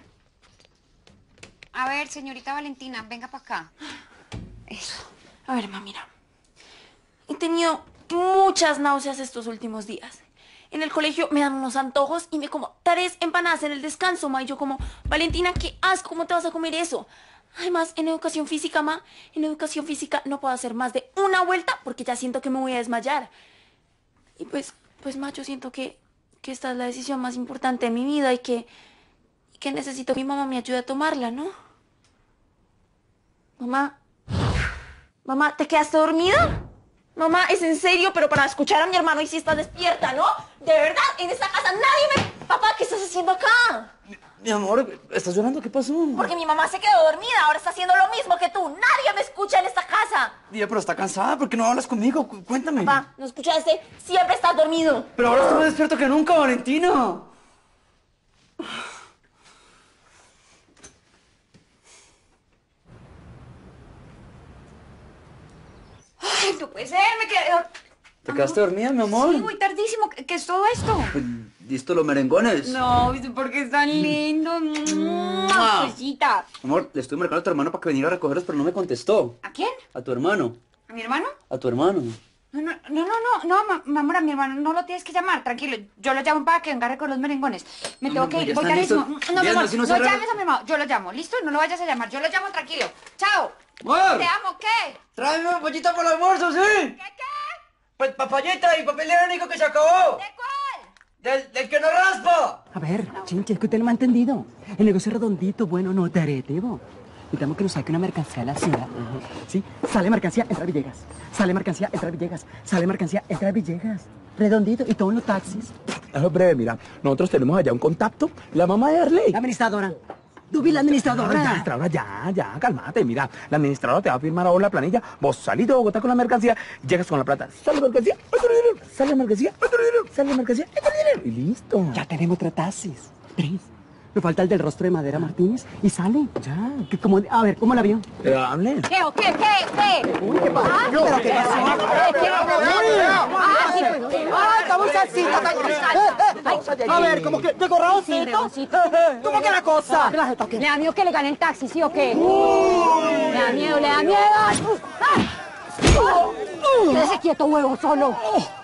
A ver, señorita Valentina, venga para acá. Eso. A ver, mamá, mira. He tenido muchas náuseas estos últimos días. En el colegio me dan unos antojos y me como tres empanadas en el descanso, ma. Y yo como, Valentina, qué asco, ¿cómo te vas a comer eso? Además, en educación física, ma, en educación física no puedo hacer más de una vuelta porque ya siento que me voy a desmayar. Y pues, pues, ma, yo siento que, que esta es la decisión más importante de mi vida y que, y que necesito que mi mamá me ayude a tomarla, ¿no? Mamá. Mamá, ¿te quedaste dormida? Mamá, ¿es en serio? Pero para escuchar a mi hermano y si estás despierta, ¿no? De verdad, en esta casa nadie me... Papá, ¿qué estás haciendo acá? Mi, mi amor, ¿estás llorando? ¿Qué pasó? Porque mi mamá se quedó dormida, ahora está haciendo lo mismo que tú. Nadie me escucha en esta casa. Día, pero está cansada, ¿por qué no hablas conmigo? Cu- Cuéntame. Papá, ¿no escuchaste? Siempre estás dormido. Pero ahora estoy más despierto que nunca, Valentina. Ay, no puede ser, me quedé... ¿Te quedaste dormida, mi amor? Sí, muy tardísimo. ¿Qué, qué es todo esto? Pues, ¿listo los merengones? No, porque están lindos. ¡Mua! Cosita. Amor, le estoy marcando a tu hermano para que viniera a recogerlos, pero no me contestó. ¿A quién? A tu hermano. ¿A mi hermano? A tu hermano. No, no, no, no, no, no, ma- mi amor, a mi hermano no lo tienes que llamar, tranquilo. Yo lo llamo para que venga a recoger los merengones. Me tengo Amor, que pues ir, ya voy están carísimo. listos. No, mi Bien, amor, así no no se arregla. llames a mi hermano, yo lo llamo, ¿listo? No lo vayas a llamar, yo lo llamo, tranquilo. Chao. Amor. Te amo, ¿qué? Tráeme un pollito para el almuerzo, ¿sí? ¿Qué, qué? Pues papayita y papel higiénico que se acabó. ¿De cuál? Del, del que no raspa. A ver, chinche, es que usted no me ha entendido. El negocio es redondito, bueno, no teretebo. Necesitamos que nos saque una mercancía a la ciudad. ¿Sí? Sale mercancía, entra Villegas. Sale mercancía, entra Villegas. Sale mercancía, entra Villegas. Redondito y todo en los taxis. Eso es breve, mira. Nosotros tenemos allá un contacto. La mamá de Arley. La administradora. Tú vi la administradora. La administradora, ya, ya, cálmate. Mira, la administradora te va a firmar ahora la planilla. Vos salís de Bogotá con la mercancía, llegas con la plata. Sale mercancía, otro dinero. Sale mercancía, otro dinero. Sale mercancía, otro dinero. Y listo. Ya tenemos tres taxis. Tres. Me falta el del rostro de Madera Martínez y sale. Ya. Que como, a ver, ¿cómo la vio? Pero hable. ¿Qué o qué, qué, qué? Uy, ¿qué pasa? Ah, ¿Pero qué pasó? Ah, sí, pues. ¡Ay, estamos así! A ver, ¿cómo que de corralcito? ¿Cómo que la cosa? ¿Le da miedo que le gane el taxi, sí o qué? ¿Le da miedo, le da miedo? Quédese quieto, huevo, solo.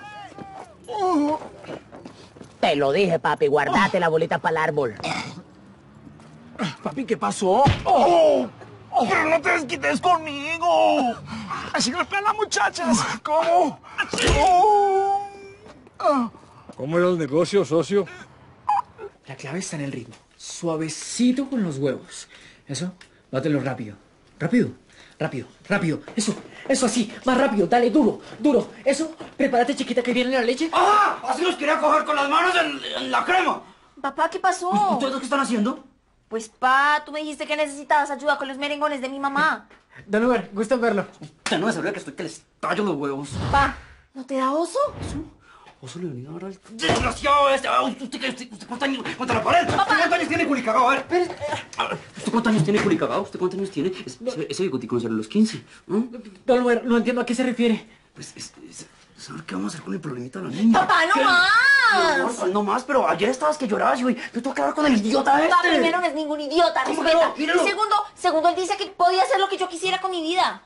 Te lo dije, papi, guardate la bolita para el árbol. Papi, ¿qué pasó? ¡Oh! ¡Oh! ¡Pero no te desquites conmigo! ¡Así golpean las muchachas! ¿Cómo? ¡Oh! ¿Cómo era el negocio, socio? La clave está en el ritmo. Suavecito con los huevos. Eso, dátelo rápido. Rápido, rápido, rápido. Eso, eso así, más rápido. Dale, duro, duro. Eso, prepárate, chiquita, que viene la leche. ¡Ah! Así los quería coger con las manos en, en la crema. Papá, ¿qué pasó? ¿Ustedes qué están haciendo? Pues, pa, tú me dijiste que necesitabas ayuda con los merengones de mi mamá. Don Uber, gusto en verlo. Usted no me sabía que estoy que les tallo los huevos. Pa, ¿no te da oso? Oso le venía ahora al desgraciado este. Ay, ¿Usted qué? ¿Usted, usted cuántos años? ¡Contra la pared! ¿Usted cuántos años tiene, culicagado? A ver. A ver, ¿usted cuántos años tiene, culicagado? ¿Usted cuántos años tiene? Es- ese, ese bigotico no será los quince. ¿eh? Don Uber, no entiendo a qué se refiere. Pues, es, es, ¿saber qué vamos a hacer con el problemita de la niña? Papá, no ¿Qué? más. No, no, no más, pero ayer estabas que llorabas y hoy yo tengo que hablar con el idiota este. Papá, primero no es ningún idiota, ¿Cómo respeta. que no? Míralo. Y segundo, segundo, él dice que podía hacer lo que yo quisiera con mi vida.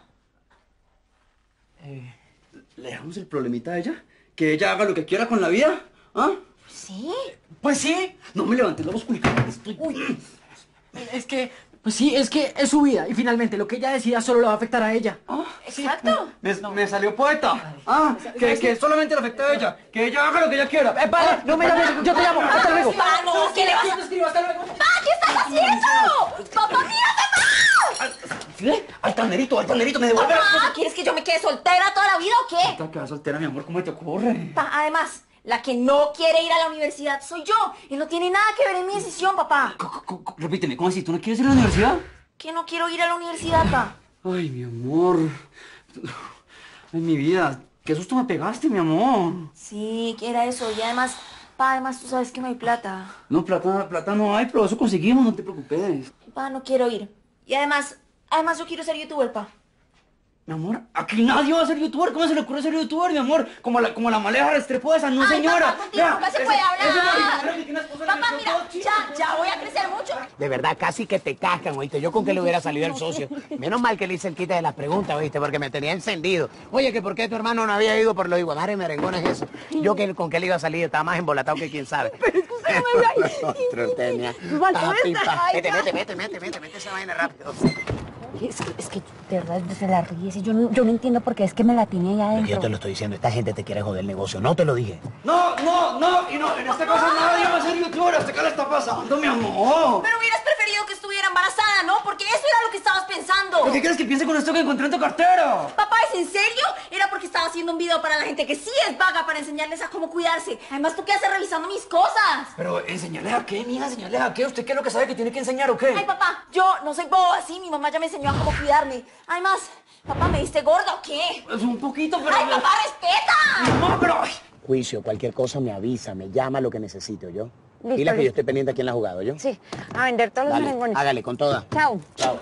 Eh, ¿Le dejamos el problemita a ella? ¿Que ella haga lo que quiera con la vida? ¿Ah? ¿Sí? Pues sí. No me levantes la voz, culicagado. Estoy... Uy. Es que, pues sí, es que es su vida. Y finalmente, lo que ella decida solo le va a afectar a ella. Exacto. Me, me salió poeta. Ah, que, que solamente le afecta a ella. Que ella haga lo que ella quiera. Eh, vale, no me llames, yo te llamo. Hasta luego. Pa, no, ¿qué le vas a escribir? Hasta luego. ¡Pa, qué estás haciendo! ¡Papá, mira, papá! ¿Qué? Altanerito, altanerito, me devuelve las Papá, cosas. ¿quieres que yo me quede soltera toda la vida o qué? Esta queda soltera, mi amor, ¿cómo te ocurre? Pa, además, la que no quiere ir a la universidad soy yo. Y no tiene nada que ver en mi decisión, papá. Repíteme, ¿cómo así? ¿Tú no quieres ir a la universidad? Que no quiero ir a la universidad, pa. Ay, mi amor. Ay, mi vida. Qué susto me pegaste, mi amor. Sí, que era eso. Y además, pa, además tú sabes que no hay plata. No, plata, plata no hay, pero eso conseguimos, no te preocupes. Pa, no quiero ir. Y además, además yo quiero ser youtuber, pa. Mi amor, aquí nadie va a ser youtuber. ¿Cómo se le ocurre ser youtuber, mi amor? Como la, como la maleja restreposa, no, Ay, señora. papá, contigo nunca se ese- puede ese hablar. marido que tiene esposa, Papá, le mira, metió todo ya, ya voy a crecer mucho. De verdad, casi que te cascan, ¿oíste? Yo con que le hubiera salido el socio. Menos mal que le hice el quite de las preguntas, ¿oíste? Porque me tenía encendido. Oye, que por qué tu hermano no había ido por los iguamares merengones eso. Yo que con qué le iba a salir, estaba más embolatado que quién sabe. Trotenia. Papi, pa. Vete, vete, vete, vete, vete, vete esa vaina rápido. Es que, es que de verdad se la ríes y yo no, yo no entiendo por qué es que me la tiene allá adentro. Yo te lo estoy diciendo, esta gente te quiere joder el negocio, no te lo dije. No, no, no, y no, en este caso nadie va a ser youtuber. ¿Hasta qué le está pasando, mi amor? Pero hubieras preferido que estuviera embarazada, ¿no? Porque eso era lo que estabas pensando. ¿Por qué quieres que piense con esto que encontré en tu cartera? Papá, ¿es en serio? Era porque estaba haciendo un video para la gente que sí es vaga para enseñarles a cómo cuidarse. Además, ¿tú qué haces revisando mis cosas? Pero, ¿enseñarles a qué, mija? ¿Enseñarles a qué? ¿Usted qué es lo que sabe que tiene que enseñar o qué? Ay, papá, yo no soy boba así. Mi mamá ya me enseñó a cómo cuidarme. Además, papá, ¿me diste gorda o qué? Es un poquito, pero... ¡Ay, papá, respeta! No, pero... ay. Juicio, cualquier cosa me avisa, me llama lo que necesito, ¿yo? Listo, Dile que yo listo. estoy pendiente a quién la ha jugado, ¿yo? Sí, a vender todos los Dale, merengones. hágale, con toda. Chao. Chao.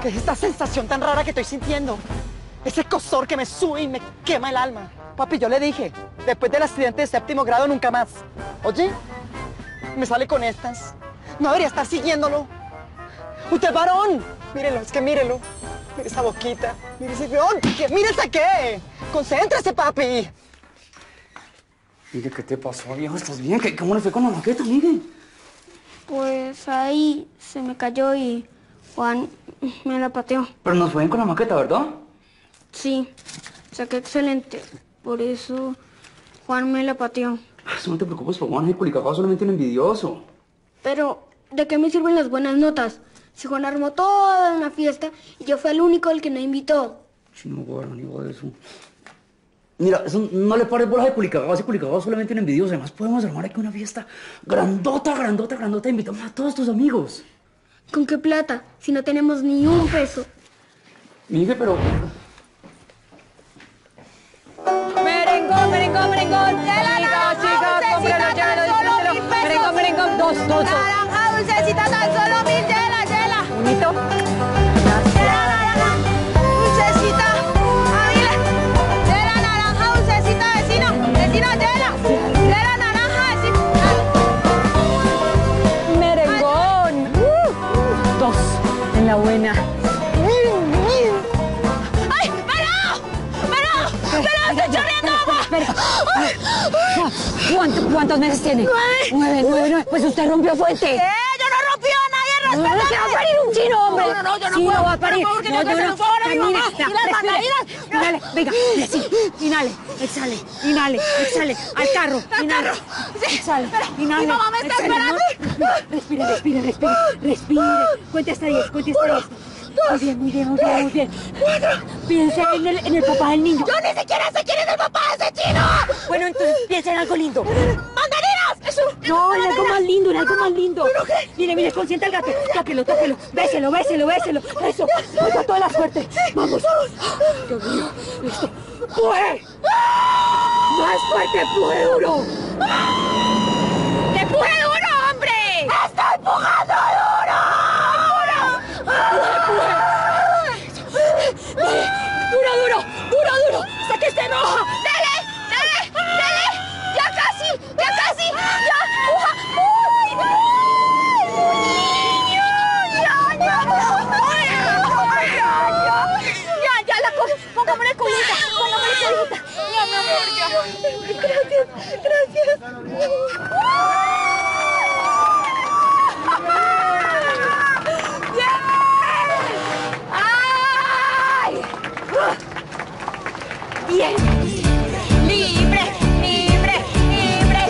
¿Qué es esta sensación tan rara que estoy sintiendo? Ese cosor que me sube y me quema el alma. Papi, yo le dije, después del accidente de séptimo grado nunca más. Oye, me sale con estas. No debería estar siguiéndolo. ¡Usted es varón! Mírelo, es que mírelo. Mire esa boquita. Mire ese weón. ¿Qué? ¡Mírese qué! ¡Concéntrese, papi! Miguel, ¿qué te pasó, viejo? ¿Estás bien? ¿Qué, ¿Cómo le fue con la maqueta, Miguel? Pues ahí se me cayó y Juan me la pateó. Pero nos fue bien con la maqueta, ¿verdad? Sí, saqué excelente. Por eso Juan me la pateó. Eso no te preocupes, por Juan, el culicagado solamente un envidioso. Pero, ¿de qué me sirven las buenas notas? Si Juan armó toda una fiesta y yo fui el único el que no invitó. Chino, bueno, ni de eso. Mira, eso no le pares bolas de culicagado, ese culicagado es solamente un envidioso. Además, podemos armar aquí una fiesta grandota, grandota, grandota. Invitamos a todos tus amigos. ¿Con qué plata? Si no tenemos ni un peso. Miguel, pero... Merengón, merengón, merengón. Chicos, chicos, cómpralo, llévelo, disfrútelo. Merengón, merengón, dos, dos, dos. Naranja dulcecita tan solo mil, chela, chela. Unito. Dulcecita, Ávila. Chela, naranja, dulcecita, vecino. Vecino, chela. Chela, naranja, vecino. Merengón. Uh, dos, en la buena. ¡Ay, pero! ¡Pero! ¡Pero! ¡Estoy chorreando agua! Espera. ¿Cuánto, ¿Cuántos meses tiene? Nueve. Nueve, nueve, nueve. Pues usted rompió fuente. ¿Qué? Yo no rompí a nadie, No, no, que va a parir un chino, hombre. No, no, no, yo no Sí, puedo. no va a parir. Por favor, que No, le yo pase no. un favor a mi Camine, mamá. vea, Y las respire. mandarinas. Inhale, venga, sí. Inhale, exhale, inhale, exhale. Al carro, Al inhale. carro. Sí. Exhale, Pero, inhale. mi mamá me está exhale, esperando. ¿no? Respire, respire, respire, respire. Cuente hasta diez, cuente hasta diez. Muy bien, muy bien, muy bien, muy bien. Piense en el, en el papá del niño. Yo ni siquiera sé quién es el papá de ese chino. Bueno, entonces piensa en algo lindo. ¡Mandarinas! Eso. No, en algo más lindo, en algo más lindo. ¿Pero qué? Mire, mire, consienta al gato. Tóquelo, tóquelo. Béselo, béselo, béselo. Eso. Oiga toda la suerte. Vamos. Dios mío. Listo. ¡Empuje! ¡Más fuerte! ¡Empuje duro! ¡Que empuje duro, hombre! ¡Estoy empujando duro! ¡Duro, duro! ¡Duro, duro! ¡Hasta que esté roja! ¡Dale! ¡Dale! ¡Dale! ¡Ya casi! ¡Ya casi! ¡Ya! ¡Empuja! ¡Uy! ¡Uy! ¡Ya! ¡Ya! ¡Ya! ¡Ya la coge! ¡Pongámosle colita! ¡Pongámosle colita! ¡Ya, mi amor! ¡Ya! ¡Gracias! ¡Gracias! Bien. ¡Libre! ¡Libre! ¡Libre!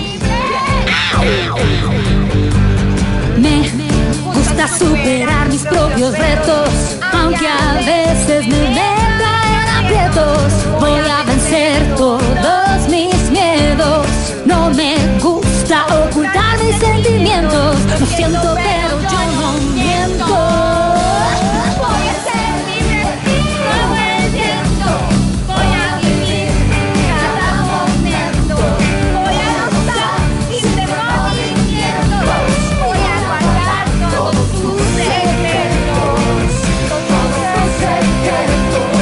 Me gusta superar mis propios retos, aunque a veces me metan en aprietos. Voy a vencer todos mis miedos. No me gusta ocultar mis sentimientos. Lo siento, pero yo no miento. Voy a ser libre como el viento. Voy a vivir cada momento. Voy a gozar sin remordimientos. Voy a guardar todos tus secretos. Todos tus secretos.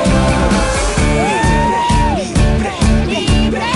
Libre, libre.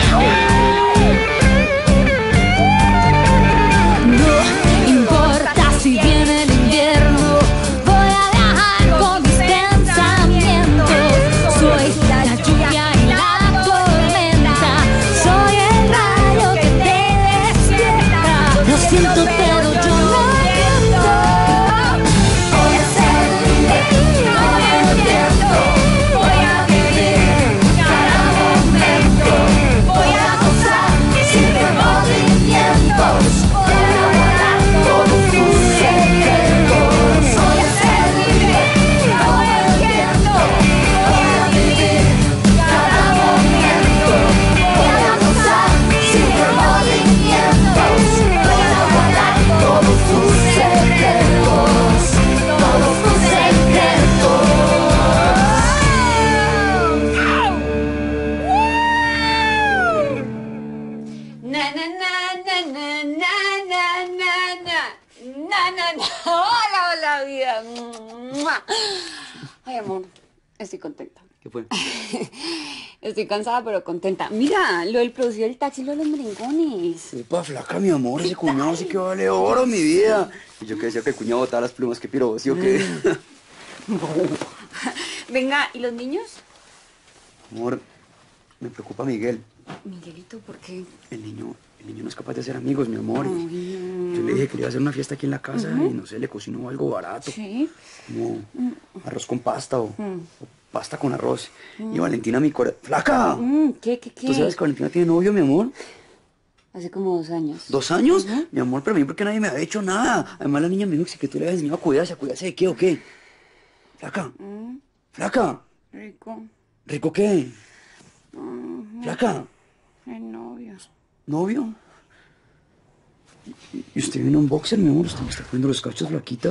No importa si viene el invierno, voy a viajar con mis pensamientos. Soy la lluvia y la tormenta, soy el rayo que te despierta. Lo siento, pero yo no miento. Voy a ser libre como el viento. Voy a vivir cada momento. Voy a gozar sin remordimientos. Voy a guardar todos tus secretos. Voy a ser libre como el viento. Voy a vivir cada momento. Voy a gozar sin remordimientos. Voy a guardar todos tus secretos. Todos tus secretos. Na na na na na na na na na na na na. Hola, hola, la vida. Ay, amor, estoy contenta. ¿Qué fue? Estoy cansada, pero contenta. Mira, lo del producido del taxi, lo de los merengones. Upa, flaca, mi amor, ese cuñado sí que vale oro, mi vida. Y yo que decía que el cuñado botaba las plumas, qué piro, ¿sí o qué? No. Venga, ¿y los niños? Amor, me preocupa Miguel. Miguelito, ¿por qué? El niño, el niño no es capaz de hacer amigos, mi amor. Ay, no. Yo le dije que le iba a hacer una fiesta aquí en la casa Uh-huh. y no sé, le cocinó algo barato. ¿Sí? Como arroz con pasta o, Mm. o pasta con arroz. Mm. Y Valentina, mi corazón. ¡Flaca! Mm, ¿Qué, qué, qué? ¿Tú sabes que Valentina tiene novio, mi amor? Hace como dos años. ¿Dos años? Mi amor, pero a mí porque nadie me había hecho nada. Además la niña me dijo que si que tú le habías enseñado a cuidarse, a cuidarse de qué o qué. Flaca, Mm, flaca. rico. ¿Rico qué? Mm, Flaca. el novio. ¿Novio? ¿Y- ¿Y usted vino en boxer, mi amor? ¿Usted me está poniendo los cachos, flaquita?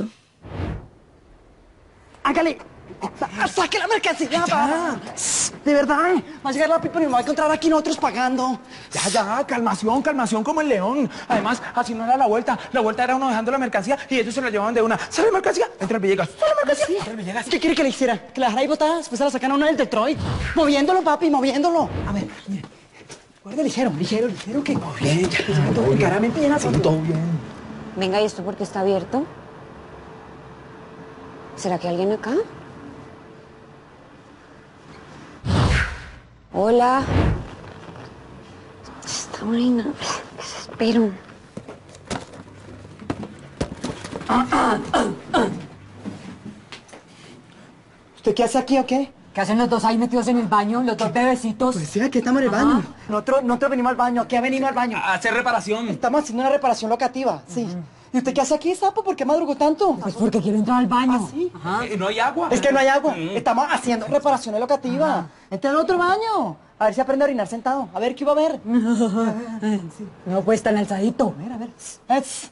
¡Hágale! Sa- ¡Saque la mercancía, papá! De verdad, va a llegar la pipa y me va a encontrar aquí nosotros pagando. Ya, ya, calmación, calmación como el león. Además, así no era la vuelta. La vuelta era uno dejando la mercancía y ellos se la llevaban de una. ¿Sale mercancía? Entra el Villegas. ¿Sale mercancía? Entra el Villegas. ¿Qué quiere que le hiciera? ¿Que la dejara ahí botada? Después se la sacan a uno del Detroit. Moviéndolo, papi, moviéndolo. A ver, mire. Guarda ligero, ligero, ligero, que... Todo bien, ya. Todo bien, claramente bien así. Todo bien. Venga, ¿y esto por qué está abierto? ¿Será que hay alguien acá? Hola. Esta vaina. ¿Qué espero? ¿Usted qué hace aquí o qué? ¿Qué hacen los dos ahí metidos en el baño? Los dos bebecitos. Pues sí, aquí estamos en el Ajá. baño. Nosotros, nosotros venimos al baño. ¿Qué ha venido al baño? A hacer reparación. Estamos haciendo una reparación locativa, sí. ¿Y usted qué hace aquí, sapo? ¿Por qué madrugó tanto? Pues porque quiero entrar al baño. ¿Ah, sí? Ajá. Eh, ¿No hay agua? Es que no hay agua. Estamos haciendo reparaciones locativas. Este es el otro baño. A ver si aprende a orinar sentado. A ver, ¿qué va a ver? No, pues tan alzadito. A ver, a ver. Es-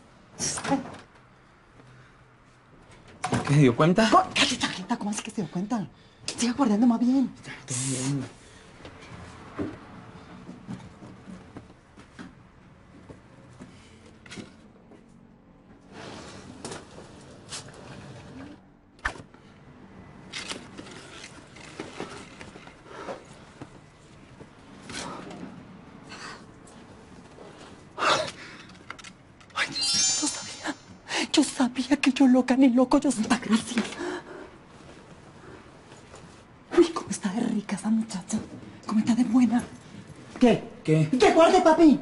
¿Qué se dio cuenta? Co- Cállate, cállate, ¿cómo así que se dio cuenta? Siga guardando más bien. Todo bien. Ay, yo sabía. Yo sabía que yo loca ni loco, yo Santa Gracia. Uy, cómo está de rica esa muchacha. Cómo está de buena. ¿Qué? ¿Qué? ¿Qué guarde, papi?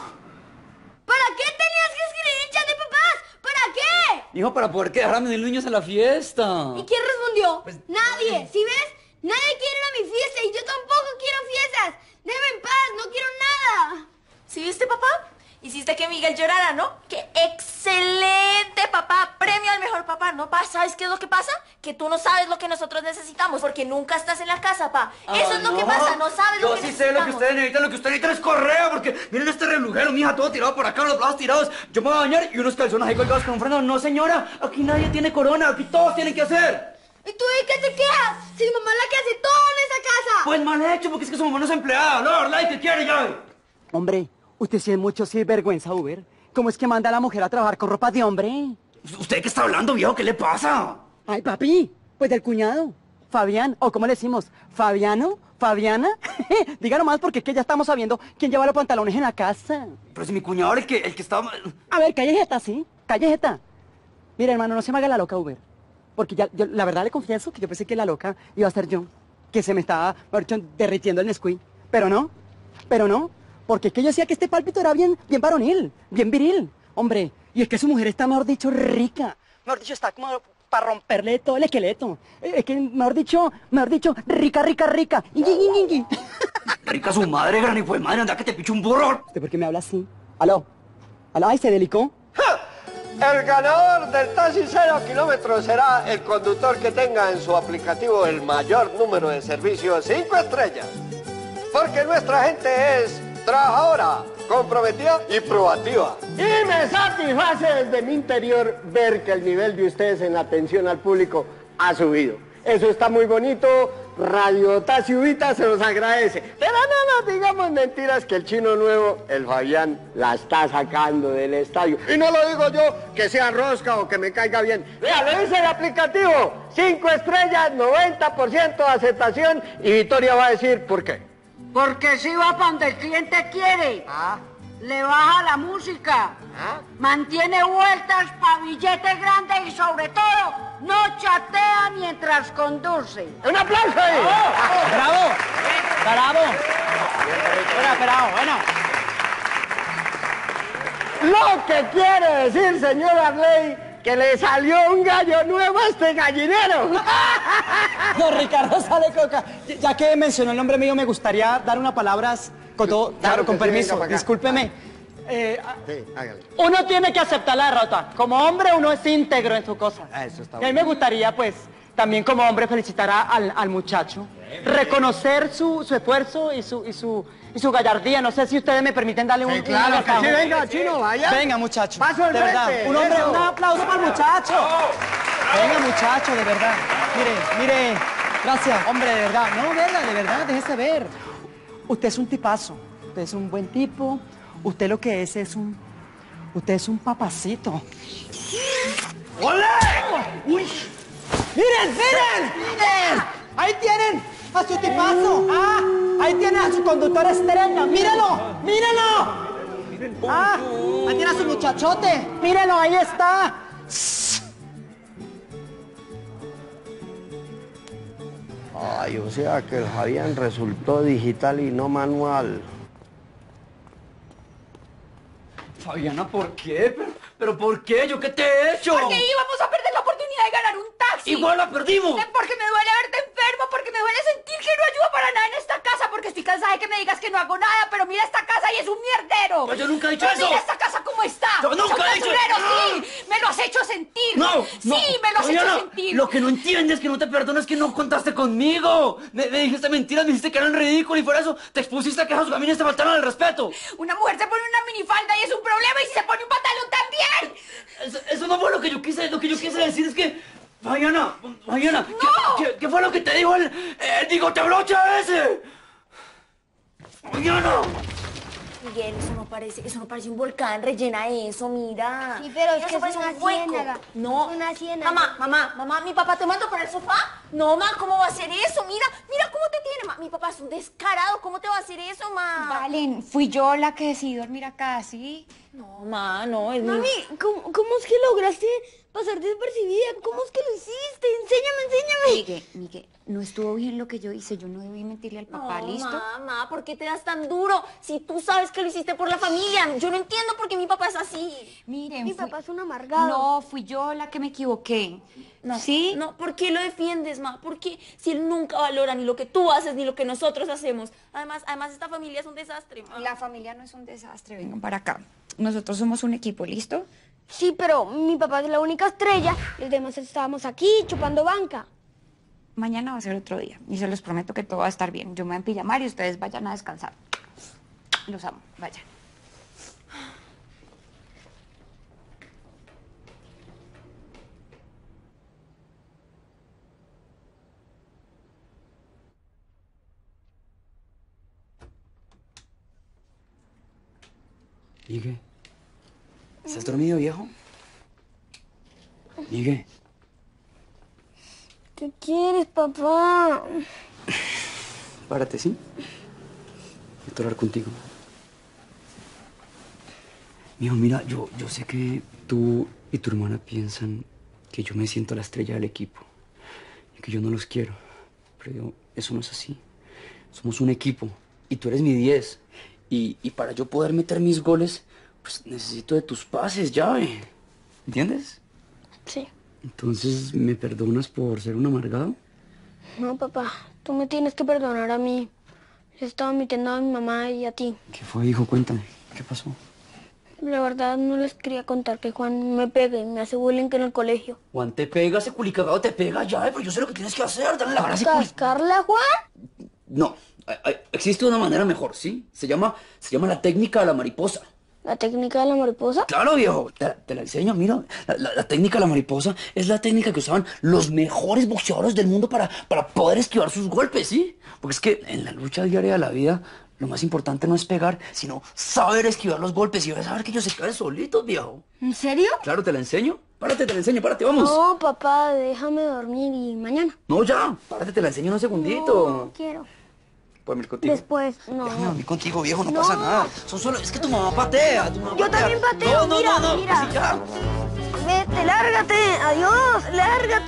¿Para qué tenías que escribir en chat de papás? ¿Para qué? Hijo, para poder quedar a mis niños en la fiesta. ¿Y quién respondió? Nadie. ¿Sí ves? Nadie quiere ir a mi fiesta y yo tampoco quiero fiestas. Déjame en paz, no quiero nada. ¿Sí viste, papá? Hiciste que Miguel llorara, ¿no? ¡Qué excelente, papá! Premio al mejor papá. ¿No pasa? ¿Sabes qué es lo que pasa? Que tú no sabes lo que nosotros necesitamos porque nunca estás en la casa, pa. Eso es lo que pasa, no sabes lo que Yo sí necesitamos. sé lo que ustedes necesitan, lo que ustedes necesitan es correa, porque miren este relujero, mija, todo tirado por acá, los brazos tirados. Yo me voy a bañar y unos calzones ahí colgados con un freno. No, señora, aquí nadie tiene corona, aquí todos tienen que hacer. ¿Y tú de qué te quejas? Si mi mamá es la que hace todo en esa casa. Pues mal hecho, porque es que su mamá no es empleada. Lord, like, ¿qué quiere ya? Hombre, usted sí es mucho sinvergüenza, Uber. ¿Cómo es que manda a la mujer a trabajar con ropa de hombre? ¿Usted qué está hablando, viejo? ¿Qué le pasa? Ay, papi, pues del cuñado. Fabián, o ¿cómo le decimos? ¿Fabiano? ¿Fabiana? Dígalo más porque es que ya estamos sabiendo quién lleva los pantalones en la casa. Pero si mi cuñado era el que, el que estaba... A ver, callejeta, ¿sí? Callejeta. Mira, hermano, no se me haga la loca, Uber. Porque ya, yo, la verdad le confieso que yo pensé que la loca iba a ser yo. Que se me estaba, mejor dicho, derritiendo el Nesquik. Pero no, pero no. Porque es que yo decía que este pálpito era bien, bien varonil, bien viril. Hombre, y es que su mujer está, mejor dicho, rica. Mejor dicho, está como para romperle todo el esqueleto. Es que, mejor dicho, mejor dicho, rica, rica, rica. Ingui, ingui, ingui. Rica su madre, gran hijo de madre, anda que te picho un burro. ¿Usted por qué me habla así? ¿Aló? ¿Aló? Ay, se delicó. El ganador del taxi cero kilómetros será el conductor que tenga en su aplicativo el mayor número de servicios cinco estrellas. Porque nuestra gente es trabajadora, comprometida y proactiva. Y me satisface desde mi interior ver que el nivel de ustedes en la atención al público ha subido. Eso está muy bonito, Radio Taciubita se los agradece. Pero no nos digamos mentiras que el chino nuevo, el Fabián, la está sacando del estadio. Y no lo digo yo que sea rosca o que me caiga bien. Vea, lo dice el aplicativo. Cinco estrellas, noventa por ciento de aceptación. Y Victoria va a decir por qué. Porque si va para donde el cliente quiere. Ah. Le baja la música. ¿Ah? Mantiene vueltas para billetes grandes y sobre todo no chatea mientras conduce. ¡Un aplauso ahí! ¡Oh! ¡Bravo! ¡Bravo! Bueno, bravo, bueno. Lo que quiere decir, señor Arley, que le salió un gallo nuevo a este gallinero. Don Ricardo sale coca. Ya que mencionó el nombre mío, me gustaría dar unas palabras con todo, claro, Claro con que sí, permiso, venga para acá. discúlpeme. Eh, Sí, hágale. uno tiene que aceptar la derrota. Como hombre, uno es íntegro en su cosa. Ah, eso está Y a mí bueno. me gustaría, pues, también como hombre felicitar a- al, al muchacho, reconocer su, su esfuerzo y su, y, su, y su gallardía. No sé si ustedes me permiten darle un... Sí, un claro que agasajo. sí, venga, chino, vaya. Venga, muchacho. Paso al de verdad. frente, Un hombre, eso. un aplauso para el muchacho. Venga, muchacho, de verdad. Mire, mire. Gracias, hombre, de verdad. No, venga, de verdad, déjese ver. Usted es un tipazo. Usted es un buen tipo. Usted lo que es es un... Usted es un papacito. ¡Ole! ¡Uy! ¡Miren, miren! ¡Miren! Ahí tienen a su tipazo. ¡Ah! Ahí tienen a su conductor estrella. ¡Míralo! ¡Míralo! ¡Ah! Ahí tiene a su muchachote. ¡Míralo! Ahí está. Ay, o sea que el Fabián resultó digital y no manual. Fabiana, ¿por qué? ¿Pero, pero por qué? ¿Yo qué te he hecho? Porque íbamos a perder la oportunidad de ganar un taxi. Igual la perdimos. Porque me duele verte enfermo, porque me duele sentir que no ayudo para nada en esta casa, porque estoy cansada de que me digas que no hago nada, pero mira esta casa y es un mierdero. Pues yo nunca he dicho Pero eso. Mira esta casa cómo está. Yo nunca Es un he dicho basurero, eso. sí. Me lo has hecho sentir. No, Sí, no. me lo has Fabiana, hecho sentir. Lo que no entiendes, que no te perdono, es que no contaste conmigo. Me, me dijiste mentiras, me dijiste que eran ridículos y por eso te expusiste a que esos gamines te faltaron al respeto. Una mujer se pone una minifalda y es un problema, y si se pone un pantalón también. Eso, eso no fue lo que yo quise, lo que yo quise decir es que... Fabiana, Fabiana, ¿qué, qué, qué fue lo que te dijo el, el bigote brocha ese? Fabiana. Miguel, eso no parece, eso no parece un volcán, rellena eso, mira. Sí, pero es Mira, que eso es parece una un hueco. ciénaga. No. Es una ciénaga. Mamá, mamá, mamá, mi papá te mandó para el sofá. No, ma, ¿cómo va a hacer eso? Mira, mira cómo te tiene, ma. Mi papá es un descarado, ¿cómo te va a hacer eso, ma? Valen, fui yo la que decidí dormir acá, ¿sí? No, ma, no, es Mami, ¿cómo, cómo es que lograste pasar despercibida? ¿Cómo es que lo hiciste? Enséñame, enséñame. Miguel, Miguel, no estuvo bien lo que yo hice, yo no debí mentirle al papá, No, ¿listo? mamá, ¿por qué te das tan duro? Si tú sabes que lo hiciste por la familia. Yo no entiendo por qué mi papá es así. Miren, Mi fui- papá es un amargado. No, fui yo la que me equivoqué. No, ¿Sí? No, ¿por qué lo defiendes, ma? ¿Por qué? Si él nunca valora ni lo que tú haces ni lo que nosotros hacemos. Además, además esta familia es un desastre, ma. La familia no es un desastre, vengan para acá. Nosotros somos un equipo, ¿listo? Sí, pero mi papá es la única estrella. Los demás estábamos aquí chupando banca. Mañana va a ser otro día y se los prometo que todo va a estar bien. Yo me voy a empillamar y ustedes vayan a descansar. Los amo, vayan. Miguel, ¿estás dormido, viejo? Miguel. ¿Qué quieres, papá? Párate, ¿sí? Quiero hablar contigo. Mijo, mira, yo, yo sé que tú y tu hermana piensan que yo me siento la estrella del equipo y que yo no los quiero, pero yo- eso no es así. Somos un equipo y tú eres mi diez. Y, y para yo poder meter mis goles, pues necesito de tus pases, llave. ¿Entiendes? Sí. Entonces, ¿me perdonas por ser un amargado? No, papá, tú me tienes que perdonar a mí. Le estaba mintiendo a mi mamá y a ti. ¿Qué fue, hijo? Cuéntame. ¿Qué pasó? La verdad, no les quería contar que Juan me pega y me hace bullying en el colegio. Juan te pega, ese culicagado te pega ya, pero yo sé lo que tienes que hacer, dale la cara a ese culi- ¿Cascarle a Juan? No, eh, eh, existe una manera mejor, ¿sí? Se llama, se llama la técnica de la mariposa. ¿La técnica de la mariposa? Claro, viejo, te, te la enseño, mira. La, la- la técnica de la mariposa es la técnica que usaban los mejores boxeadores del mundo para, para poder esquivar sus golpes, ¿sí? Porque es que en la lucha diaria de la vida, lo más importante no es pegar, sino saber esquivar los golpes y vas a ver que ellos se caen solitos, viejo. ¿En serio? Claro, te la enseño. Párate, te la enseño, párate, vamos. No, papá, déjame dormir y mañana. No, ya, párate, te la enseño en un segundito. No quiero. ¿Puedo ir contigo? Después, no. Déjame dormir contigo, viejo, no, No. pasa nada. Son solo, es que tu mamá patea, tu mamá Yo patea. también pateo, No, no, mira, no, no, mira. así ya. Vete, lárgate. Adiós, lárgate.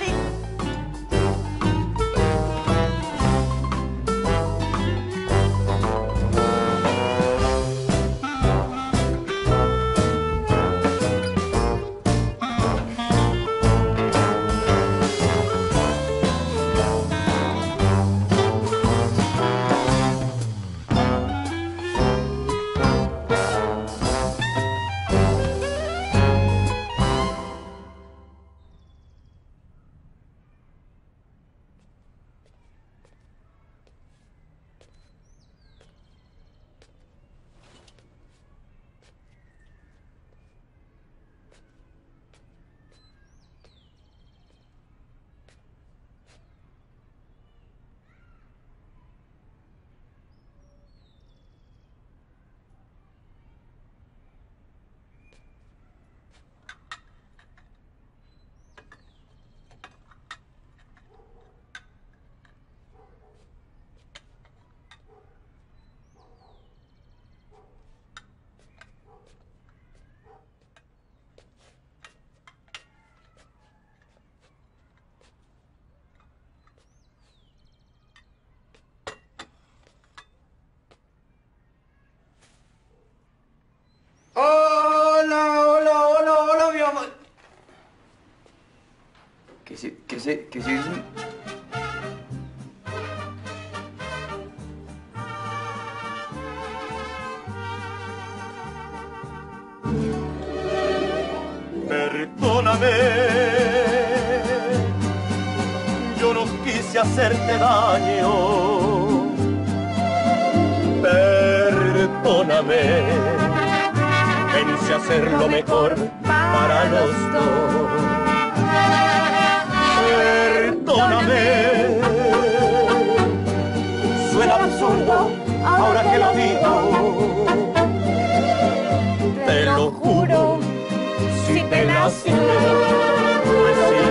Hola, hola, hola, hola, mi amor. ¿Qué se, qué se, qué se hizo? Perdóname, yo no quise hacerte daño. Perdóname, pensé hacer lo mejor para los dos. Perdóname, suena absurdo ahora que lo digo. Te lo juro, si te lastimé, fue sin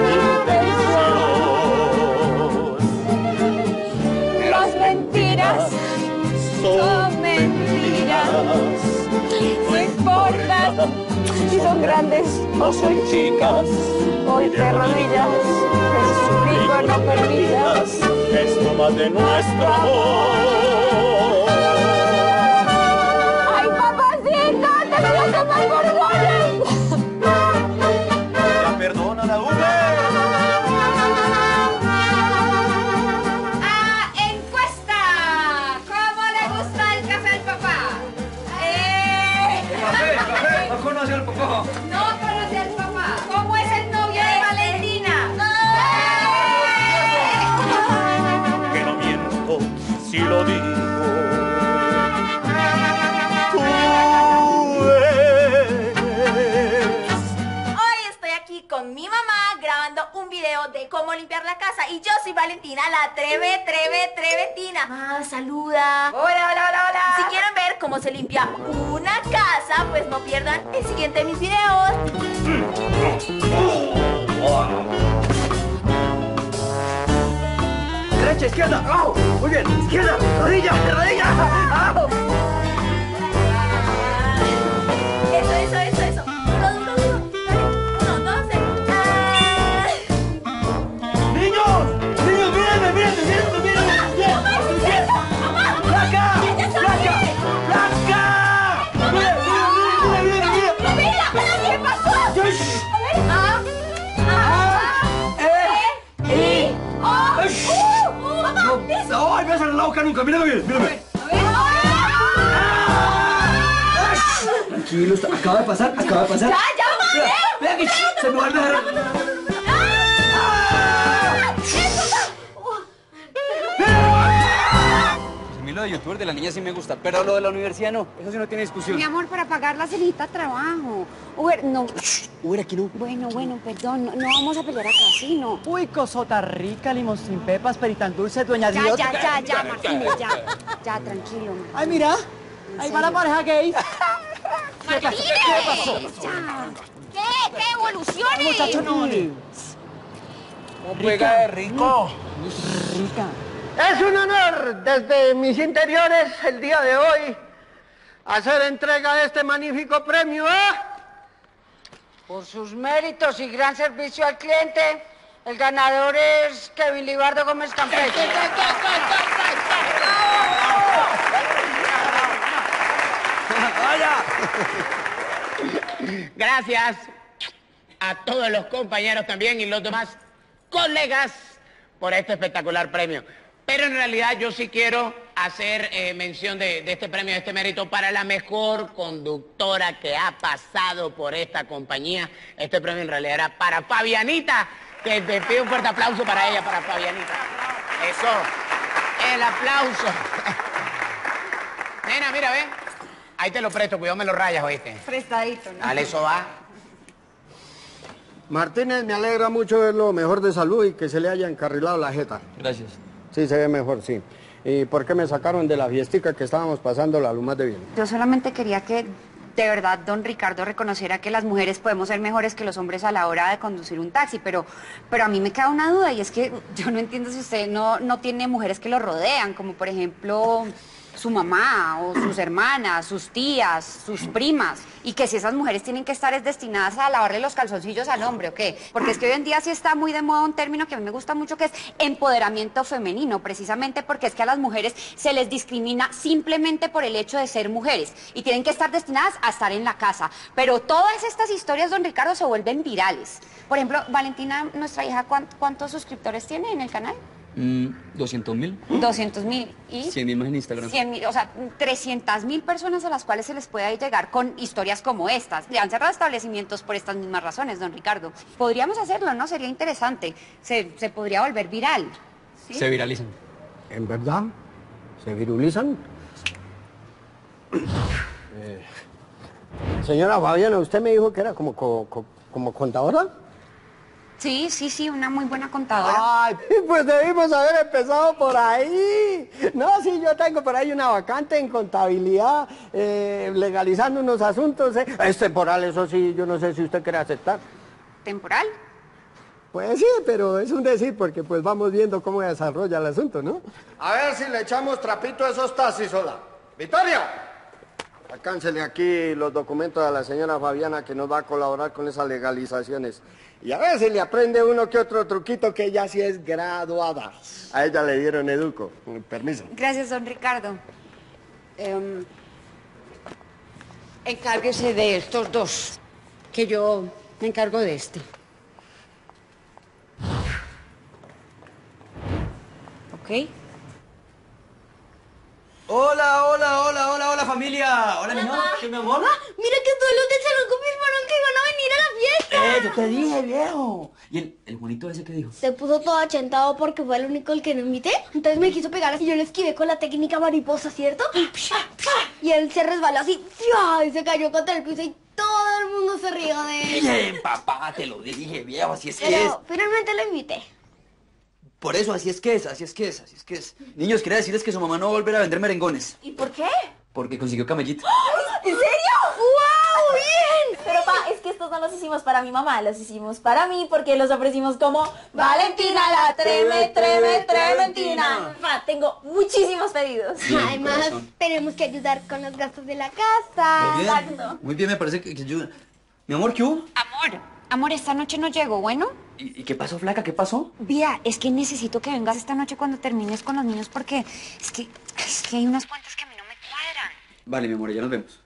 intención. Las mentiras son mentiras. No importa si son grandes o son chicas. Hoy de rodillas te suplico no permitas esto más de nuestro amor. ¡Ay, papacito! ¡Te me vas a tomar por goles! La perdona la V. Ah, encuesta. ¿Cómo le gusta el café al papá? Eh... ¡Café, café! ¿No conoce al papá? No conoce al papá. ¿Cómo es el novio de Valentina? Que no miento si lo digo. Tú eres. Hoy estoy aquí con mi mamá grabando un video de cómo limpiar la casa y yo soy Valentina, la treve, treve, trevetina. Ah, saluda. Hola, hola, hola, hola. Si quieren ver cómo se limpia una casa, pues no pierdan el siguiente de mis videos. Derecha, izquierda, abajo. Muy bien, izquierda, rodilla, rodilla. Abajo. Eso, eso, eso, eso. Duro, duro, duro. Dale. Uno, dos, tres. Ah. ¡Niños! ¡Niños, mírenme, mírenme, mírenme, mírenme! ¡Bien! ¡Bien! ¡Flaca! ¡Flaca! ¡Flaca! ¡Mira, mira, mira, mira, mira! ¡Mira! ¿Qué pasó? A ver. Ah. ¡Eh! ¡I! ¡O! Mamá, eso. ¡No! ¡Ay, me vas a la boca nunca! ¡Mírame bien! ¡Mírame! Tranquilo, está- acaba de pasar, acaba de pasar. Ya, ya, madre. Vea, vea que se me va a dejar. ¡Ah! ¡Eso! Se me lo de youtuber de la niña sí me gusta, pero lo de la universidad no. Eso sí no tiene discusión. Mi amor, para pagarla se necesita trabajo. Uber, no. Uber, aquí no. Bueno, bueno, perdón. No, no vamos a pelear acá, ¿sí? No. Uy, cosota rica, limón sin pepas, peritán dulce, dueña Ya, Dios. ya, ya, ya, Martínez, ya. Ya, tranquilo. Martínez. Ay, mira. Ahí va la pareja gay. ¡Martínez! ¿Qué pasó? Ya. ¿Qué? ¿Qué evoluciones? Muchacho, no. Rica de rico. Rica. Es un honor desde mis interiores el día de hoy hacer entrega de este magnífico premio a... Por sus méritos y gran servicio al cliente, el ganador es Kevin Libardo Gómez Campeche. Gracias a todos los compañeros también y los demás colegas por este espectacular premio. Pero en realidad yo sí quiero hacer eh, mención de, de este premio, de este mérito para la mejor conductora que ha pasado por esta compañía. Este premio en realidad era para Fabianita, que te pido un fuerte aplauso para ella, para Fabianita. Eso, el aplauso. Nena, mira, ve. Ahí te lo presto, cuidado me lo rayas, ¿oíste? Prestadito, ¿no? Dale, eso va. Martínez, me alegra mucho verlo mejor de salud y que se le haya encarrilado la jeta. Gracias. Sí, se ve mejor, sí. ¿Y por qué me sacaron de la fiestica que estábamos pasando la luz más de bien? Yo solamente quería que de verdad don Ricardo reconociera que las mujeres podemos ser mejores que los hombres a la hora de conducir un taxi, pero, pero a mí me queda una duda y es que yo no entiendo si usted no, no tiene mujeres que lo rodean, como por ejemplo su mamá o sus hermanas, sus tías, sus primas, y que si esas mujeres tienen que estar es destinadas a lavarle los calzoncillos al hombre, ¿o qué? Porque es que hoy en día sí está muy de moda un término que a mí me gusta mucho, que es empoderamiento femenino, precisamente porque es que a las mujeres se les discrimina simplemente por el hecho de ser mujeres, y tienen que estar destinadas a estar en la casa. Pero todas estas historias, don Ricardo, se vuelven virales. Por ejemplo, Valentina, nuestra hija, ¿cuántos suscriptores tiene en el canal? Mm, ¿doscientos mil? doscientos mil y... cien mil más en Instagram. cien mil, o sea, trescientas mil personas a las cuales se les puede llegar con historias como estas. Le han cerrado establecimientos por estas mismas razones, don Ricardo. Podríamos hacerlo, ¿no? Sería interesante. Se, se podría volver viral. ¿Sí? Se viralizan. ¿En verdad? ¿Se virulizan? eh, señora Fabiana, usted me dijo que era como, como, como contadora. Sí, sí, sí, una muy buena contadora. Ay, pues debimos haber empezado por ahí. No, sí, yo tengo por ahí una vacante en contabilidad, eh, legalizando unos asuntos. Eh. Es temporal, eso sí, yo no sé si usted quiere aceptar. ¿Temporal? Pues sí, pero es un decir, porque pues vamos viendo cómo desarrolla el asunto, ¿no? A ver si le echamos trapito a esos taxis, hola. ¡Victoria! Alcáncele aquí los documentos a la señora Fabiana que nos va a colaborar con esas legalizaciones. Y a ver si le aprende uno que otro truquito, que ella sí es graduada. A ella le dieron educo. Permiso. Gracias, don Ricardo. Eh, encárguese de estos dos, que yo me encargo de este. ¿Ok? Hola, hola, hola, hola, hola familia. Hola, mi amor. ¿Qué, mi amor? Mira que todos los del salón confirmaron que iban a venir a la fiesta. Eh, yo te dije, viejo. ¿Y el, el bonito ese qué dijo? Se puso todo achentado porque fue el único el que no invité. Entonces me quiso pegar así. Yo le esquivé con la técnica mariposa, ¿cierto? Y él se resbaló así. Y se cayó contra el piso y todo el mundo se rió de él. Bien, papá, te lo dije, viejo. Así es que es. Pero finalmente lo invité. Por eso, así es que es, así es que es, así es que es. Niños, quería decirles que su mamá no va a volver a vender merengones. ¿Y por qué? Porque consiguió camellito. ¿En serio? ¡Wow! ¡Bien! Pero pa, es que estos no los hicimos para mi mamá, los hicimos para mí porque los ofrecimos como Valentina la treme, treme, trementina. Pa, tengo muchísimos pedidos. Bien, Además, corazón. tenemos que ayudar con los gastos de la casa. Muy bien, muy bien, me parece que, que ayuda. Mi amor, ¿qué hubo? Amor, amor, esta noche no llego, ¿bueno? ¿Y, y qué pasó, flaca? ¿Qué pasó? Vida, es que necesito que vengas esta noche cuando termines con los niños porque es que, es que hay unas cuentas que a mí no me cuadran. Vale, mi amor, ya nos vemos.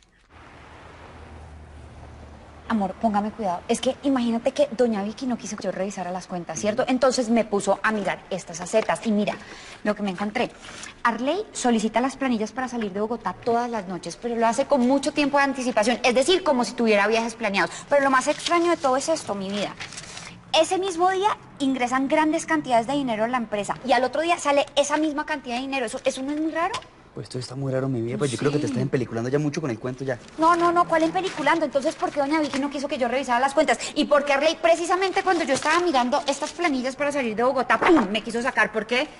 Amor, póngame cuidado. Es que imagínate que doña Vicky no quiso que yo revisara las cuentas, ¿cierto? Entonces me puso a mirar estas acetas y mira lo que me encontré. Arley solicita las planillas para salir de Bogotá todas las noches, pero lo hace con mucho tiempo de anticipación, es decir, como si tuviera viajes planeados. Pero lo más extraño de todo es esto, mi vida. ese mismo día ingresan grandes cantidades de dinero en la empresa y al otro día sale esa misma cantidad de dinero. ¿Eso, eso no es muy raro? Pues esto está muy raro, mi vida. Pues yo Sí. creo que te estás empeliculando ya mucho con el cuento ya. No, no, no, ¿cuál en peliculando? Entonces, ¿por qué doña Vicky no quiso que yo revisara las cuentas? ¿Y por qué Arley, precisamente cuando yo estaba mirando estas planillas para salir de Bogotá, pum, me quiso sacar? ¿Por qué?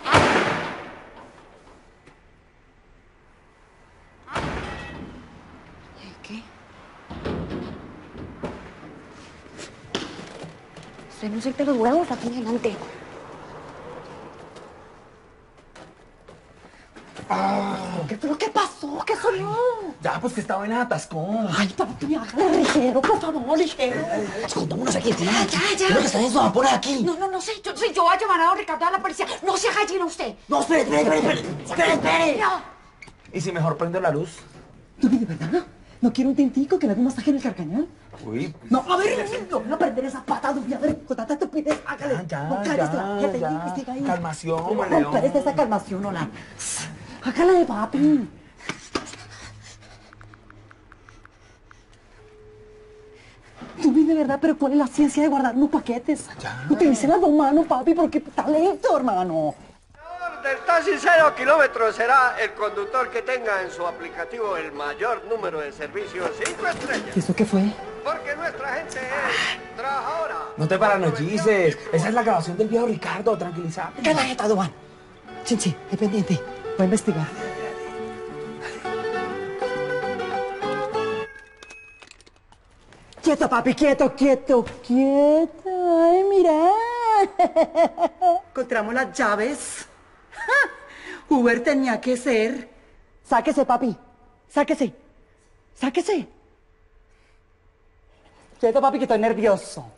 ¿Qué? Usted no suelte los huevos aquí adelante. ¿Qué, ¿Pero qué pasó? ¿Qué sonó? Ya, pues que estaba en atascón. Ay, papi, hágale ligero, por favor, ligero. Escondámonos aquí, tía. Ya, ya. Creo que está eso, por aquí. No, no, no sé. Yo, sí, yo voy a llamar a don Ricardo a la policía. No se gallina usted. No, espere, espere, espere, espere. Espere, espere. No. ¿Y si mejor prendo la luz? ¿Tú de verdad? ¿No quiero un tintico que le haga un masaje en el carcañal? Uy. No, a ver, no voy a perder esa pata, Dubi, a ver, con tanta estupidez, hágale. Ya, ya, no, cállese, ya, quédate ya. ahí, investiga ahí. Calmación, No, León. cállese esa calmación, hola. Hágale, papi. Dubi, de verdad, pero ¿cuál es la ciencia de guardar los paquetes? Utilice las dos manos, papi, porque está lento, hermano. Del taxi cero kilómetros será el conductor que tenga en su aplicativo el mayor número de servicios cinco estrellas. ¿Y eso qué fue? Porque nuestra gente es trabajadora. No te paranoices. Esa es la grabación del viejo Ricardo, tranquilízate. ¿Qué la neta, Duan? Chinchi, es pendiente. Voy a investigar. Quieto, papi, quieto, quieto, quieto. Ay, mira. Encontramos las llaves. Uber tenía que ser. Sáquese, papi. Sáquese. Sáquese. Quieto, papi, que estoy nervioso.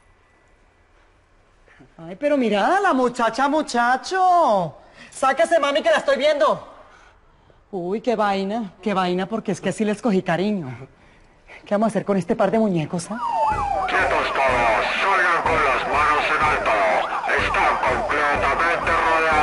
Ay, pero mira, la muchacha, muchacho. Sáquese, mami, que la estoy viendo. Uy, qué vaina, qué vaina, porque es que sí les cogí cariño. ¿Qué vamos a hacer con este par de muñecos, ah? Quietos todos, salgan con las manos en alto. Están completamente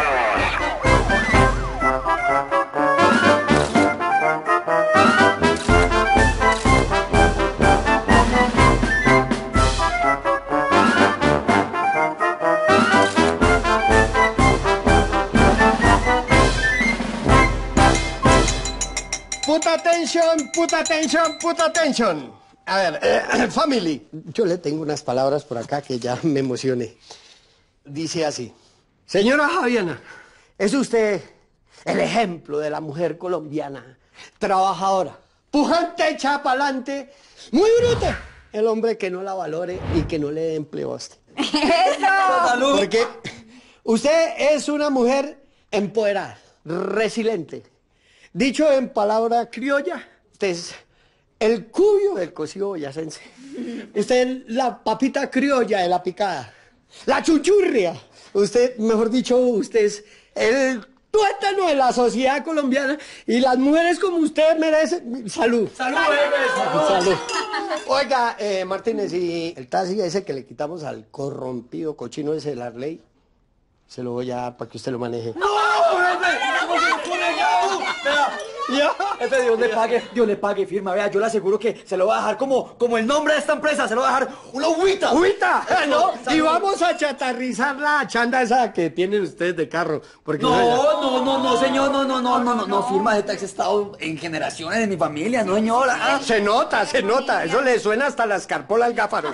Puta atención, puta atención, puta atención. A ver, eh, family. Yo le tengo unas palabras por acá que ya me emocioné. Dice así. Señora Javiana, es usted el ejemplo de la mujer colombiana, trabajadora, pujante, echa pa'lante, muy bruta. El hombre que no la valore y que no le dé empleo a usted. ¡Eso! Porque usted es una mujer empoderada, resiliente. Dicho en palabra criolla, usted es el cubio del cocido boyacense. Usted es la papita criolla de la picada. La chuchurria. Usted, mejor dicho, usted es el tuétano de la sociedad colombiana. Y las mujeres como usted merecen salud. ¡Salud, bebés! Salud. Oiga, eh, Martínez, y el taxi ese que le quitamos al corrompido cochino ese de la ley, se lo voy a dar para que usted lo maneje. ¡No, bebé! ¡No se lo pone ya! Ya. Jefe, Dios le pague, Dios le pague, firma. Vea, yo le aseguro que se lo voy a dejar como, como el nombre de esta empresa, se lo voy a dejar una uvita. ¡Uvita! ¿No? Salud. Y vamos a chatarrizar la chanda esa que tienen ustedes de carro. Porque No, no, no, no, señor, no, no, no, no, no, no, firma de taxi, he estado en generaciones de mi familia, no, señora. Ah. Se nota, se nota. Eso le suena hasta la escarpola al gáfaro.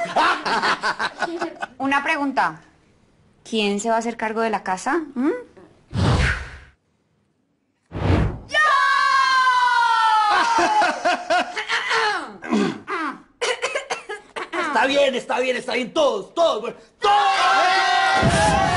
Una pregunta. ¿Quién se va a hacer cargo de la casa? ¿Mm? Está bien, está bien, está bien, todos, todos, bueno, todos.